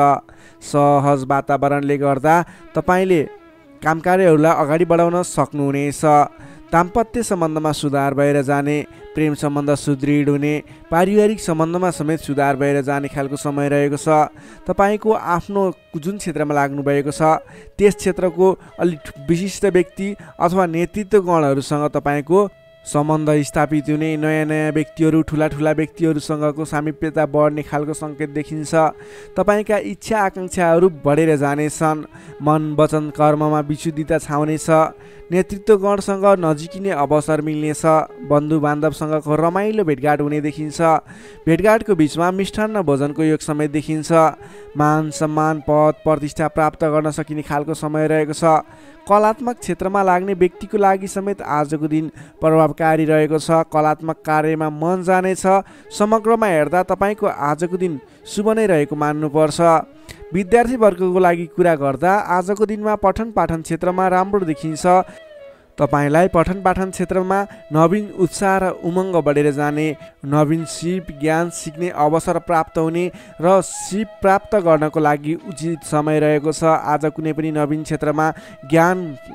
सहज वातावरणले गर्दा तपाईँले काम कार्यहरूलाई अगाडि बढाउन सक्नुहुनेछ। दाम्पत्य सम्बन्धमा सुधार भएर जाने, प्रेम सम्बन्ध सुदृढ हुने, पारिवारिक सम्बन्धमा समेत सुधार भएर जाने खालको समय रहेको छ। तपाईँको आफ्नो जुन क्षेत्रमा लाग्नुभएको छ त्यस क्षेत्रको अलिक विशिष्ट व्यक्ति अथवा नेतृत्वगणहरूसँग तपाईँको सम्बन्ध स्थापित हुने, नयाँ नयाँ व्यक्तिहरू, ठुला ठुला व्यक्तिहरूसँगको सामिप्यता बढ्ने खालको सङ्केत देखिन्छ। तपाईँका इच्छा आकाङ्क्षाहरू बढेर जानेछन्। मन वचन कर्ममा विशुद्धिता छाउनेछ। नेतृत्वगणसँग नजिकिने अवसर मिल्नेछ। बन्धु बान्धवसँगको रमाइलो भेटघाट हुने देखिन्छ। भेटघाटको बिचमा मिष्टान्न भोजनको योग समेत देखिन्छ। मान सम्मान, पद प्रतिष्ठा प्राप्त गर्न सकिने खालको समय रहेको छ। कलात्मक क्षेत्रमा लाग्ने व्यक्तिको लागि समेत आजको दिन प्रभावकारी रहेको छ। कलात्मक कार्यमा मन जानेछ। समग्रमा हेर्दा तपाईँको आजको दिन शुभ नै रहेको मान्नुपर्छ। विद्यार्थी वर्गको लागि कुरा गर्दा आजको दिनमा पठन पाठन क्षेत्रमा राम्रो देखिन्छ। तपाईँलाई पठन पाठन क्षेत्रमा नवीन उत्साह र उमङ्ग बढेर जाने, नवीन सिप ज्ञान सिक्ने अवसर प्राप्त हुने र सिप प्राप्त गर्नको लागि उचित समय रहेको छ। आज कुनै पनि नवीन क्षेत्रमा ज्ञान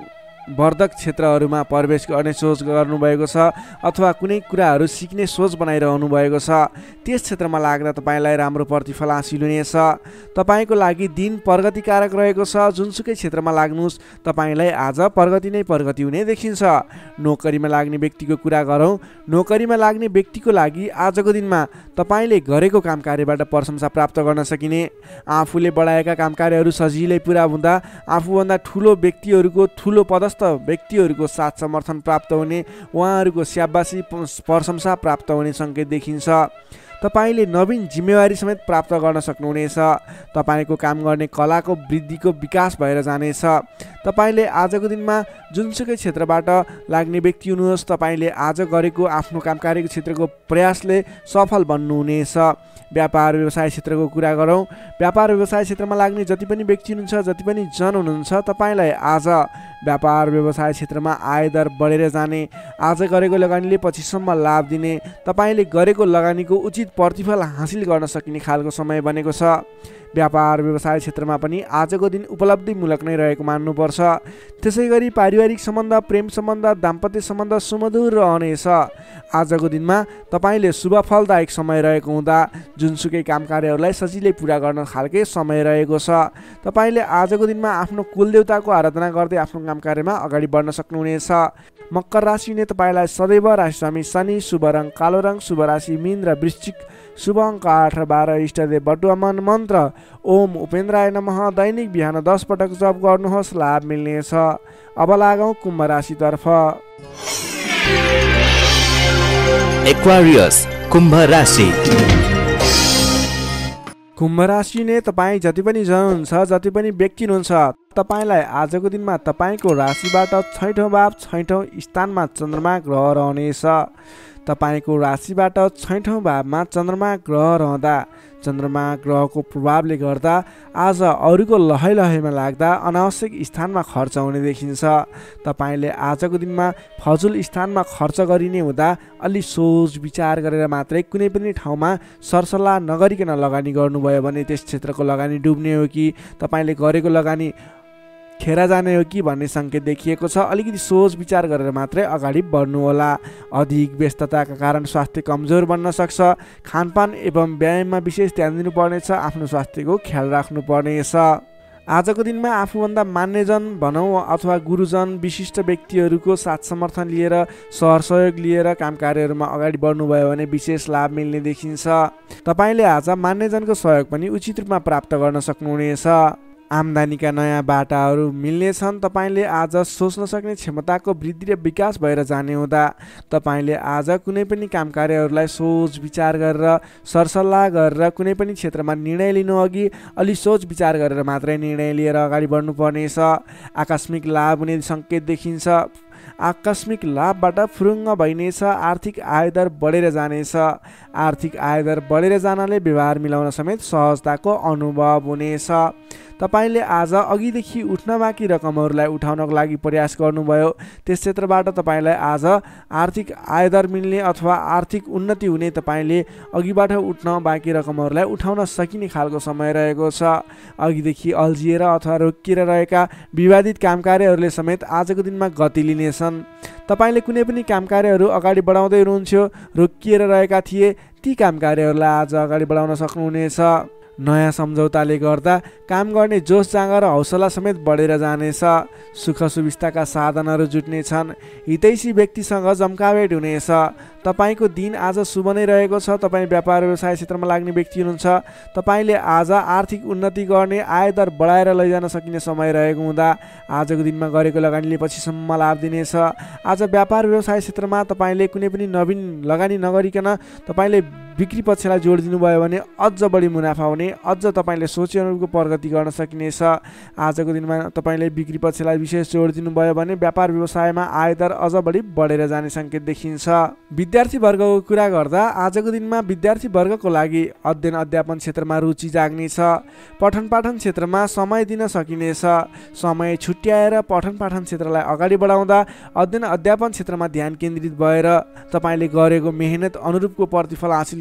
वर्धक क्षेत्रहरूमा प्रवेश गर्ने सोच गर्नुभएको छ अथवा कुनै कुराहरू सिक्ने सोच बनाइरहनु भएको छ, त्यस क्षेत्रमा लाग्दा तपाईँलाई राम्रो प्रतिफल हासिल हुनेछ। तपाईँको लागि दिन प्रगतिकारक रहेको छ। जुनसुकै क्षेत्रमा लाग्नुहोस् तपाईँलाई आज प्रगति नै प्रगति हुने देखिन्छ। नोकरीमा लाग्ने व्यक्तिको कुरा गरौँ। नोकरीमा लाग्ने व्यक्तिको लागि आजको दिनमा तपाईँले गरेको काम कार्यबाट प्रशंसा प्राप्त गर्न सकिने, आफूले बढाएका काम कार्यहरू सजिलै पुरा हुँदा आफूभन्दा ठुलो व्यक्तिहरूको, ठुलो पदस्थ व्यक्तिहरूको साथ समर्थन प्राप्त हुने, उहाँहरूको स्याबासी प्रशंसा प्राप्त हुने सङ्केत देखिन्छ। तपाईँले नवीन जिम्मेवारी समेत प्राप्त गर्न सक्नुहुनेछ। तपाईँको काम गर्ने कलाको वृद्धिको विकास भएर जानेछ। तपाईँले आजको दिनमा जुनसुकै क्षेत्रबाट लाग्ने व्यक्ति हुनुहोस्, तपाईँले आज गरेको आफ्नो काम कार्यको क्षेत्रको प्रयासले सफल बन्नुहुनेछ। व्यापार व्यवसाय क्षेत्रको कुरा गरौँ। व्यापार व्यवसाय क्षेत्रमा लाग्ने जति पनि व्यक्ति हुनुहुन्छ, जति पनि जन हुनुहुन्छ, तपाईँलाई आज व्यापार व्यवसाय क्षेत्रमा आयदर बढेर जाने, आज गरेको लगानीले पछिसम्म लाभ दिने, तपाईँले गरेको लगानीको उचित प्रतिफल हासिल गर्न सकिने खालको समय बनेको छ। व्यापार व्यवसाय क्षेत्रमा पनि आजको दिन उपलब्धिमूलक नै रहेको मान्नुपर्छ। त्यसै गरी पारिवारिक सम्बन्ध, प्रेम सम्बन्ध, दाम्पत्य सम्बन्ध सुमधुर रहनेछ। आजको दिनमा तपाईँले शुभ फलदायक समय रहेको हुँदा जुनसुकै काम कार्यहरूलाई सजिलै पुरा गर्न खालके समय रहेको छ। तपाईँले आजको दिनमा आफ्नो कुलदेवताको आराधना गर्दै आफ्नो काम कार्यमा अगाडि बढ्न सक्नुहुनेछ। मकर राशिले तपाईँलाई सदैव राशिस्वामी शनि, शुभ रङ कालो रङ, शुभ राशि मीन र वृश्चिक, शुभ अङ्क 8 र 12, इष्टदेव बटुवा मन मन्त्र ओम उपेन्द्राय नमः दैनिक बिहान 10 पटक जप गर्नुहोस्, लाभ मिल्नेछ। अब लागौँ कुम्भ राशितर्फ। एक्वारियस कुम्भ राशि। कुम्भ राशि नै तपाईँ जति पनि जन हुनुहुन्छ, जति पनि व्यक्ति हुनुहुन्छ, तपाईँलाई आजको दिनमा तपाईँको राशिबाट 6औँ भाव 6औँ स्थानमा चन्द्रमा ग्रह रहनेछ। तपाईँको राशिबाट 6औँ भावमा चन्द्रमा ग्रह रहँदा चन्द्रमा ग्रहको प्रभावले गर्दा आज अरूको लहैमा लाग्दा अनावश्यक स्थानमा खर्च हुने देखिन्छ। तपाईँले आजको दिनमा फजुल स्थानमा खर्च गरिने हुँदा अलि सोच विचार गरेर मात्रै कुनै पनि ठाउँमा सरसल्लाह नगरिकन लगानी गर्नुभयो भने त्यस क्षेत्रको लगानी डुब्ने हो कि तपाईँले गरेको लगानी खेर जाने हो कि भन्ने सङ्केत देखिएको छ। अलिकति सोच विचार गरेर मात्रै अगाडि बढ्नुहोला। अधिक व्यस्तताका कारण स्वास्थ्य कमजोर बन्न सक्छ। खानपान एवं व्यायाममा विशेष ध्यान दिनुपर्नेछ। आफ्नो स्वास्थ्यको ख्याल राख्नुपर्नेछ। आजको दिनमा आफूभन्दा मान्यजन भनौँ अथवा गुरुजन, विशिष्ट व्यक्तिहरूको साथ समर्थन लिएर, सहयोग लिएर काम कार्यहरूमा अगाडि बढ्नुभयो भने विशेष लाभ मिल्ने देखिन्छ। तपाईँले आज मान्यजनको सहयोग पनि उचित रूपमा प्राप्त गर्न सक्नुहुनेछ। आम्दानीका नयाँ बाटाहरू मिल्नेछन्। तपाईँले आज सोच्न सक्ने क्षमताको वृद्धि र विकास भएर जाने हुँदा तपाईँले आज कुनै पनि काम कार्यहरूलाई सोच विचार गरेर, सरसल्लाह गरेर कुनै पनि क्षेत्रमा निर्णय लिनु अघि अलि सोच विचार गरेर मात्रै निर्णय लिएर अगाडि बढ्नुपर्नेछ। आकस्मिक लाभ हुने सङ्केत देखिन्छ। आकस्मिक लाभबाट फुरुङ्ग भइनेछ। आर्थिक आयदर बढेर जानेछ। आर्थिक आयदर बढेर जानाले व्यवहार मिलाउन समेत सहजताको अनुभव हुनेछ। तपाईँले आज अघिदेखि उठ्न बाँकी रकमहरूलाई उठाउनको लागि प्रयास गर्नुभयो, त्यस क्षेत्रबाट तपाईँलाई आज आर्थिक आयदर मिल्ने अथवा आर्थिक उन्नति हुने, तपाईँले अघिबाट उठ्न बाँकी रकमहरूलाई उठाउन सकिने खालको समय रहेको छ। अघिदेखि अल्झिएर अथवा रोकिएर रहेका विवादित काम कार्यहरूले समेत आजको दिनमा गति लिनेछन्। तपाईँले कुनै पनि काम कार्यहरू अगाडि बढाउँदै हुनुहुन्थ्यो, रोकिएर रहेका थिए, ती काम कार्यहरूलाई आज अगाडि बढाउन सक्नुहुनेछ। नयाँ सम्झौताले गर्दा काम गर्ने जोस जाँगर र हौसला समेत बढेर जानेछ। सुख सुविस्ताका साधनहरू जुट्नेछन्। हितैषी व्यक्तिसँग जम्काभेट हुनेछ। तपाईँको दिन आज शुभ नै रहेको छ। तपाईँ व्यापार व्यवसाय क्षेत्रमा लाग्ने व्यक्ति हुनुहुन्छ। तपाईँले आज आर्थिक उन्नति गर्ने, आयदर बढाएर लैजान सकिने समय रहेको हुँदा आजको दिनमा गरेको लगानीले पछिसम्म लाभ दिनेछ। आज व्यापार व्यवसाय क्षेत्रमा तपाईँले कुनै पनि नवीन लगानी नगरिकन तपाईँले बिक्री पक्षलाई जोड दिनुभयो भने अझ बढी मुनाफा हुने, अझ तपाईँले सोचे अनुरूपको प्रगति गर्न सकिनेछ। आजको दिनमा तपाईँले बिक्री पक्षलाई विशेष जोड दिनुभयो भने व्यापार व्यवसायमा आयदर अझ बढी बढेर जाने सङ्केत देखिन्छ। विद्यार्थी वर्गको कुरा गर्दा आजको दिनमा विद्यार्थी वर्गको लागि अध्ययन अध्यापन क्षेत्रमा रुचि जाग्नेछ। पठन पाठन क्षेत्रमा समय दिन सकिनेछ। समय छुट्याएर पठन पाठन क्षेत्रलाई अगाडि बढाउँदा अध्ययन अध्यापन क्षेत्रमा ध्यान केन्द्रित भएर तपाईँले गरेको मेहनत अनुरूपको प्रतिफल हासिल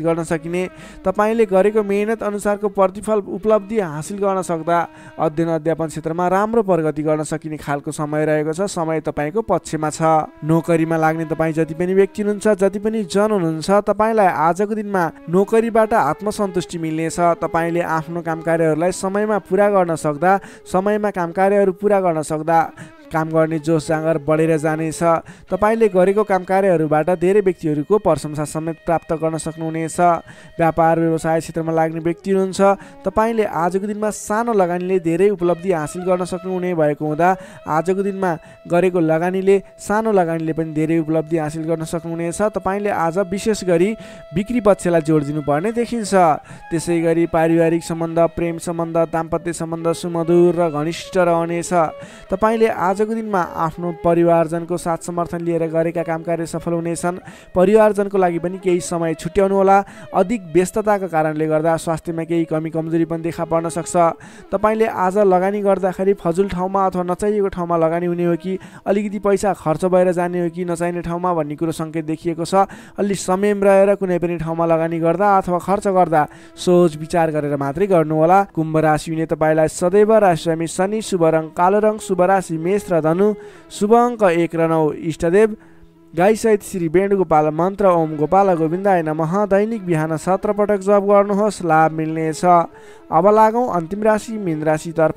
गर्न सकिने, तपाईले गरेको मेहनत अनुसारको प्रतिफल उपलब्धि हासिल गर्न सक्दा अध्ययन अध्यापन क्षेत्रमा राम्रो प्रगति गर्न सकिने खालको समय रहेको छ। समय तपाईको पक्षमा छ। नोकरीमा लाग्ने तपाईँ जति पनि व्यक्ति हुनुहुन्छ, जति पनि जन हुनुहुन्छ, तपाईलाई आजको दिनमा नोकरीबाट आत्मसन्तुष्टि मिल्नेछ। तपाईले आफ्नो काम कार्यहरूलाई समयमा पुरा गर्न सक्दा, समयमा काम कार्यहरू पुरा गर्न सक्दा काम गर्ने जोस जाँगर बढेर जानेछ। तपाईले गरेको काम कार्यहरूबाट धेरै व्यक्तिहरूको प्रशंसा समेत प्राप्त गर्न सक्नुहुनेछ। व्यापार व्यवसाय क्षेत्रमा लाग्ने व्यक्ति हुनुहुन्छ, तपाईले आजको दिनमा सानो लगानीले धेरै उपलब्धि हासिल गर्न सक्नुहुने भएको हुँदा आजको दिनमा गरेको लगानीले, सानो लगानीले पनि धेरै उपलब्धि हासिल गर्न सक्नुहुनेछ। तपाईले आज विशेष गरी बिक्री पक्षलाई जोड दिनुपर्ने देखिन्छ। त्यसै गरी पारिवारिक सम्बन्ध, प्रेम सम्बन्ध, दाम्पत्य सम्बन्ध सुमधुर र घनिष्ठ रहनेछ। तपाईले आजको दिनमा आफ्नो परिवारजनको साथ समर्थन लिएर गरेका काम कार्य सफल हुनेछन्। परिवारजनको लागि पनि केही समय छुट्याउनु होला। अधिक व्यस्तताको कारणले गर्दा स्वास्थ्यमा केही कमी कमजोरी पनि देखा पर्न सक्छ। तपाईले आज लगानी गर्दाखेरि फजुल ठाउँमा अथवा नचाहिएको ठाउँमा लगानी हुने हो कि अलिकति पैसा खर्च भएर जाने हो कि नचाहिने ठाउँमा भन्ने कुरो सङ्केत देखिएको छ। अलि संयम रहेर कुनै पनि ठाउँमा लगानी गर्दा अथवा खर्च गर्दा सोच विचार गरेर मात्रै गर्नु होला। कुम्भ राशि हुने तपाईलाई सदैव राशिस्वामी शनि, शुभ रङ कालो रङ, शुभ राशि मेष र धनु, शुभ अङ्क 1 र 9, इष्टदेव गाई सहित श्री वेणुगोपाल मन्त्र ओम गोपाल गोविन्दाय नमः दैनिक बिहान 17 पटक जप गर्नुहोस्, लाभ मिल्नेछ। अब लागौं अन्तिम राशि मीन राशितर्फ।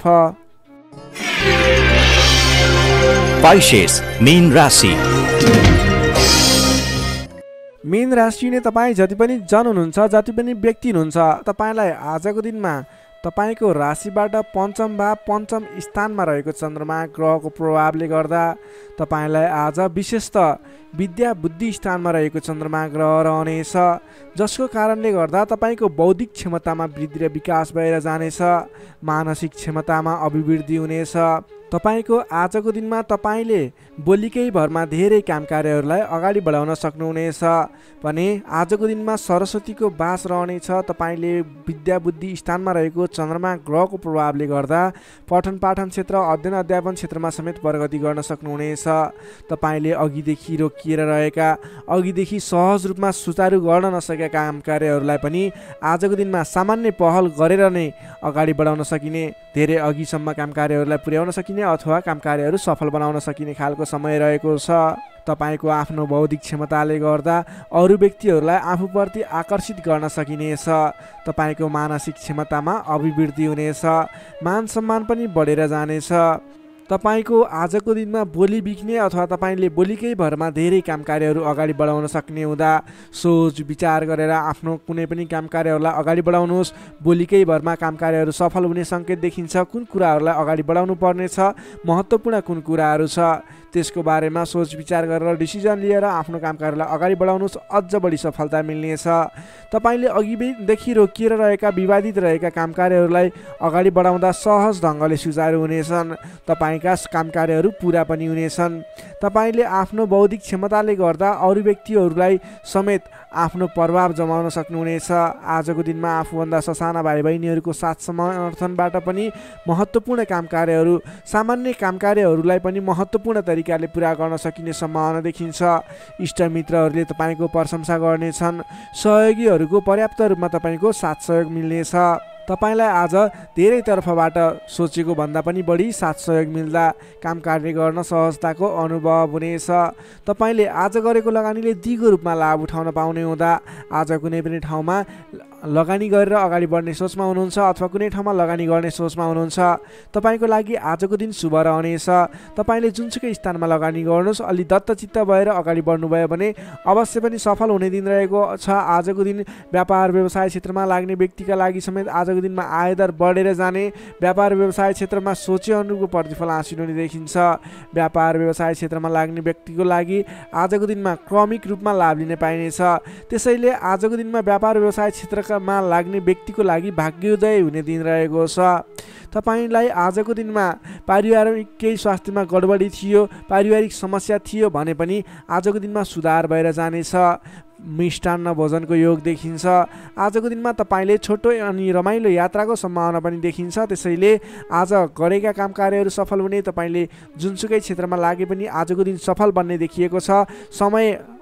पाइसेस मीन राशि। मीन राशि ने तपाईँ जति पनि जन हुनुहुन्छ, जति पनि व्यक्ति हुनुहुन्छ, तपाईलाई आजको दिनमा तपाईको राशिबाट पञ्चम भाव पञ्चम स्थानमा रहेको चन्द्रमा ग्रहको प्रभावले गर्दा तपाईलाई आज विशेषतः विद्या बुद्धि स्थानमा रहेको चन्द्रमा ग्रह रहनेछ, जसको कारणले गर्दा तपाईको बौद्धिक क्षमतामा वृद्धि र विकास भएर जानेछ। मानसिक क्षमतामा अभिवृद्धि हुनेछ। तपाईको आजको दिनमा तपाईले बोलीकै भरमा धेरै काम कार्यहरूलाई अगाडि बढाउन सक्नुहुनेछ भने आजको दिनमा सरस्वतीको वास रहनेछ। तपाईले विद्या बुद्धि स्थानमा रहेको चन्द्रमा ग्रहको प्रभावले गर्दा पठन पाठन क्षेत्र, अध्ययन अध्यापन क्षेत्रमा समेत प्रगति गर्न सक्नुहुनेछ। तपाईले अघिदेखि रोकिएर रहेका, अघिदेखि सहज रूपमा सुचारू गर्न नसकेका काम कार्यहरूलाई पनि आजको दिनमा सामान्य पहल गरेर नै अगाडि बढाउन सकिने, धेरै अघिसम्म काम कार्यहरूलाई पुर्याउन सकिने अथवा काम कार्यहरू सफल बनाउन सकिने खालको समय रहेको छ। तपाईको आफ्नो बौद्धिक क्षमताले गर्दा अरू व्यक्तिहरूलाई आफूप्रति आकर्षित गर्न सकिनेछ। तपाईको मानसिक क्षमतामा अभिवृद्धि हुनेछ। मान सम्मान पनि बढेर जानेछ। तपाईको आजको दिनमा बोली बिक्ने अथवा तपाईले बोलीकै भरमा धेरै काम कार्यहरू अगाडि बढाउन सक्ने हुँदा सोच विचार गरेर आफ्नो कुनै पनि काम कार्यहरूलाई अगाडि बढाउनुहोस्। बोलीकै भरमा काम कार्यहरू सफल हुने सङ्केत देखिन्छ। कुन कुराहरूलाई अगाडि बढाउनु पर्नेछ, महत्त्वपूर्ण कुन कुराहरू छ, त्यसको बारेमा सोच विचार गरेर डिसिजन लिएर आफ्नो काम कार्यलाई अगाडि बढाउनुहोस्, अझ बढी सफलता मिल्नेछ। तपाईले अघिदेखि रोकिएर रहेका, विवादित रहेका काम कार्यहरूलाई अगाडि बढाउँदा सहज ढङ्गले सुचारू हुनेछन्। तपाईका काम कार्यहरू पुरा पनि हुनेछन्। तपाईले आफ्नो बौद्धिक क्षमताले गर्दा अरू व्यक्तिहरूलाई समेत आफ्नो प्रभाव जमाउन सक्नुहुनेछ। आजको दिनमा आफूभन्दा ससाना भाइ बहिनीहरूको साथ समर्थनबाट पनि महत्त्वपूर्ण काम कार्यहरू, सामान्य काम कार्यहरूलाई पनि महत्त्वपूर्ण तरिकाले पुरा गर्न सकिने सम्भावना देखिन्छ। इष्टमित्रहरूले तपाईँको प्रशंसा गर्नेछन्। सहयोगीहरूको पर्याप्त रूपमा तपाईँको साथ सहयोग मिल्नेछ। तपाईलाई आज धेरै तर्फबाट सोचेको भन्दा पनि बढी साथ सहयोग मिल्दा काम कार्य गर्न सहजताको अनुभव हुनेछ। तपाईले आज गरेको लगानीले दिगो रूपमा लाभ उठाउन पाउने हुँदा आज कुनै पनि ठाउँमा लगानी गरेर अगाडि बढ्ने सोचमा हुनुहुन्छ अथवा कुनै ठाउँमा लगानी गर्ने सोचमा हुनुहुन्छ, तपाईको लागि आजको दिन शुभ रहनेछ। तपाईले जुनसुकै स्थानमा लगानी गर्नुहोस्, अलि दत्तचित्त भएर अगाडि बढ्नुभयो भने अवश्य पनि सफल हुने दिन रहेको छ। आजको दिन व्यापार व्यवसाय क्षेत्रमा लाग्ने व्यक्तिका लागि समेत आजको दिनमा आयदर बढेर जाने, व्यापार व्यवसाय क्षेत्रमा सोचे अनुरूपको प्रतिफल हासिल हुने देखिन्छ। व्यापार व्यवसाय क्षेत्रमा लाग्ने व्यक्तिको लागि आजको दिनमा क्रमिक रूपमा लाभ लिन पाइनेछ। त्यसैले आजको दिनमा व्यापार व्यवसाय क्षेत्रका मा लाग्ने व्यक्तिको लागि भाग्योदय हुने दिन रहेको छ। तपाईलाई आजको दिनमा पारिवारिक केही स्वास्थ्यमा गडबडी थियो, पारिवारिक समस्या थियो भने पनि आजको दिनमा सुधार भएर जानेछ। मिष्टान्न भोजनको योग देखिन्छ। आजको दिनमा तपाईले छोटो अनि रमाइलो यात्राको सम्भावना पनि देखिन्छ। त्यसैले आज गरेका काम कार्यहरू सफल हुने, तपाईले जुनसुकै क्षेत्रमा लागे पनि आजको दिन सफल बन्ने देखिएको छ। समय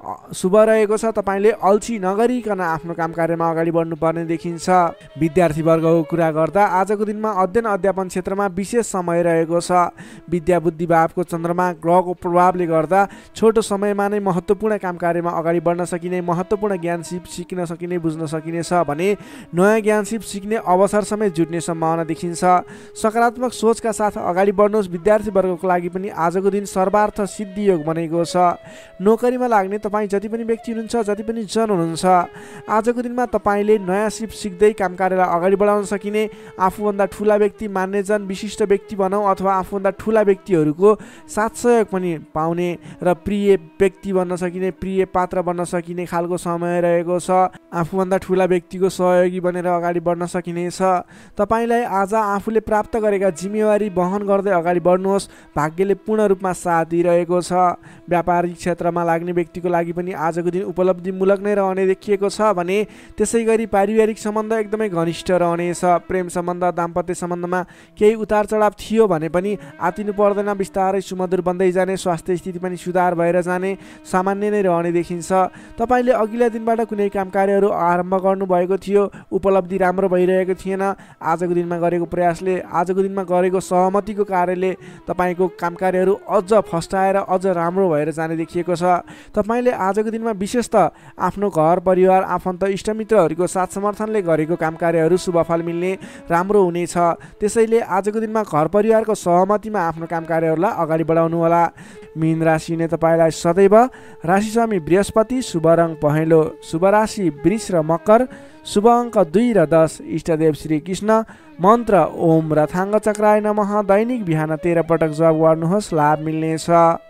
शुभ रहेको छ। तपाईँले अल्छी नगरिकन आफ्नो काम कार्यमा अगाडि बढ्नुपर्ने देखिन्छ। विद्यार्थीवर्गको कुरा गर्दा आजको दिनमा अध्ययन अध्यापन क्षेत्रमा विशेष समय रहेको छ। विद्या बुद्धि भावको चन्द्रमा ग्रहको प्रभावले गर्दा छोटो समयमा नै महत्त्वपूर्ण काम कार्यमा अगाडि बढ्न सकिने, महत्त्वपूर्ण ज्ञान सिक्न सकिने, बुझ्न सकिनेछ भने नयाँ ज्ञान सिक्ने अवसर समेत जुट्ने सम्भावना देखिन्छ। सकारात्मक सोचका साथ अगाडि बढ्नुहोस्। विद्यार्थीवर्गको लागि पनि आजको दिन सर्वार्थ सिद्धि योग बनेको छ। नोकरीमा लाग्ने तपाईँ जति पनि व्यक्ति हुनुहुन्छ, जति पनि जन हुनुहुन्छ, आजको दिनमा तपाईँले नयाँ सिप सिक्दै काम कार्यलाई अगाडि बढाउन सकिने, आफूभन्दा ठुला व्यक्ति, मान्यजन, विशिष्ट व्यक्ति भनौँ अथवा आफूभन्दा ठुला व्यक्तिहरूको साथ सहयोग पनि पाउने र प्रिय व्यक्ति बन्न सकिने, प्रिय पात्र बन्न सकिने खालको समय रहेको छ। आफूभन्दा ठुला व्यक्तिको सहयोगी बनेर अगाडि बढ्न सकिनेछ। तपाईँलाई आज आफूले प्राप्त गरेका जिम्मेवारी वहन गर्दै अगाडि बढ्नुहोस्। भाग्यले पूर्ण रूपमा साथ दिइरहेको छ। व्यापारिक क्षेत्रमा लाग्ने व्यक्तिको लागि पनि आजको दिन उपलब्धिमूलक नै रहने देखिएको छ भने त्यसै गरी पारिवारिक सम्बन्ध एकदमै घनिष्ठ रहनेछ। प्रेम सम्बन्ध, दाम्पत्य सम्बन्धमा केही उतार चढाव थियो भने पनि आतिनु पर्दैन, बिस्तारै सुमधुर बन्दै जाने, स्वास्थ्य स्थिति पनि सुधार भएर जाने, सामान्य नै रहने देखिन्छ। तपाईँले अघिल्ला दिनबाट कुनै काम कार्यहरू आरम्भ गर्नुभएको थियो, उपलब्धि राम्रो भइरहेको थिएन, आजको दिनमा गरेको प्रयासले, आजको दिनमा गरेको सहमतिको कार्यले तपाईँको काम कार्यहरू अझ फस्टाएर अझ राम्रो भएर जाने देखिएको छ। तपाईँले आजको दिनमा विशेष त आफ्नो घर परिवार, आफन्त, इष्टमित्रहरूको साथ समर्थनले गरेको काम कार्यहरू शुभफल मिल्ने, राम्रो हुनेछ। त्यसैले आजको दिनमा घर परिवारको सहमतिमा आफ्नो काम कार्यहरूलाई अगाडि बढाउनु होला। मीन राशि नै तपाईँलाई सदैव राशि स्वामी बृहस्पति, शुभ रङ पहेँलो, शुभ राशि वृष र मकर, शुभ अङ्क 2 र 10, इष्टदेव श्री कृष्ण, मन्त्र ओम रथाङ्ग चक्राय नमः। दैनिक बिहान 13 पटक जप गर्नुहोस्, लाभ मिल्नेछ।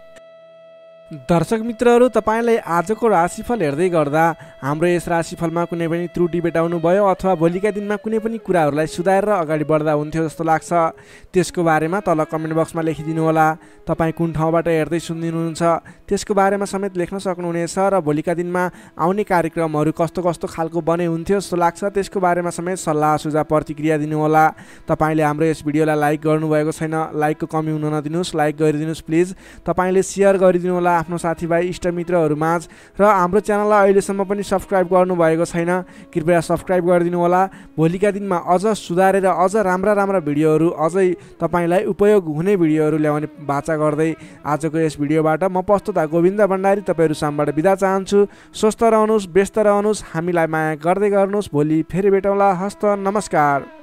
दर्शक मित्रहरू, तपाईँलाई आजको राशिफल हेर्दै गर्दा हाम्रो यस राशिफलमा कुनै पनि त्रुटि भेटाउनु भयो अथवा भोलिका दिनमा कुनै पनि कुराहरूलाई सुधारेर अगाडि बढ्दा हुन्थ्यो जस्तो लाग्छ, त्यसको बारेमा तल कमेन्ट बक्समा लेखिदिनु होला। तपाईँ कुन ठाउँबाट हेर्दै सुनिदिनुहुन्छ त्यसको बारेमा समेत लेख्न सक्नुहुनेछ र भोलिका दिनमा आउने कार्यक्रमहरू कस्तो कस्तो खालको बने हुन्थ्यो जस्तो लाग्छ त्यसको बारेमा समेत सल्लाह सुझाव प्रतिक्रिया दिनुहोला। तपाईँले हाम्रो यस भिडियोलाई लाइक गर्नुभएको छैन, लाइकको कमी हुन नदिनुहोस्, लाइक गरिदिनुहोस् प्लिज। तपाईँले सेयर गरिदिनु होला आफ्नो साथीभाइ इष्टमित्रहरूमाझ र हाम्रो च्यानललाई अहिलेसम्म पनि सब्सक्राइब गर्नुभएको छैन, कृपया सब्सक्राइब गरिदिनु होला। भोलिका दिनमा अझ सुधारेर अझ राम्रा भिडियोहरू, अझै तपाईँलाई उपयोग हुने भिडियोहरू ल्याउने बाचा गर्दै आजको यस भिडियोबाट म प्रस्तुता गोविन्द भण्डारी तपाईँहरू सामबाट बिदा चाहन्छु। स्वस्थ रहनुहोस्, व्यस्त रहनुहोस्, हामीलाई माया गर्दै गर्नुहोस्। भोलि फेरि भेटौँला। हस्त नमस्कार।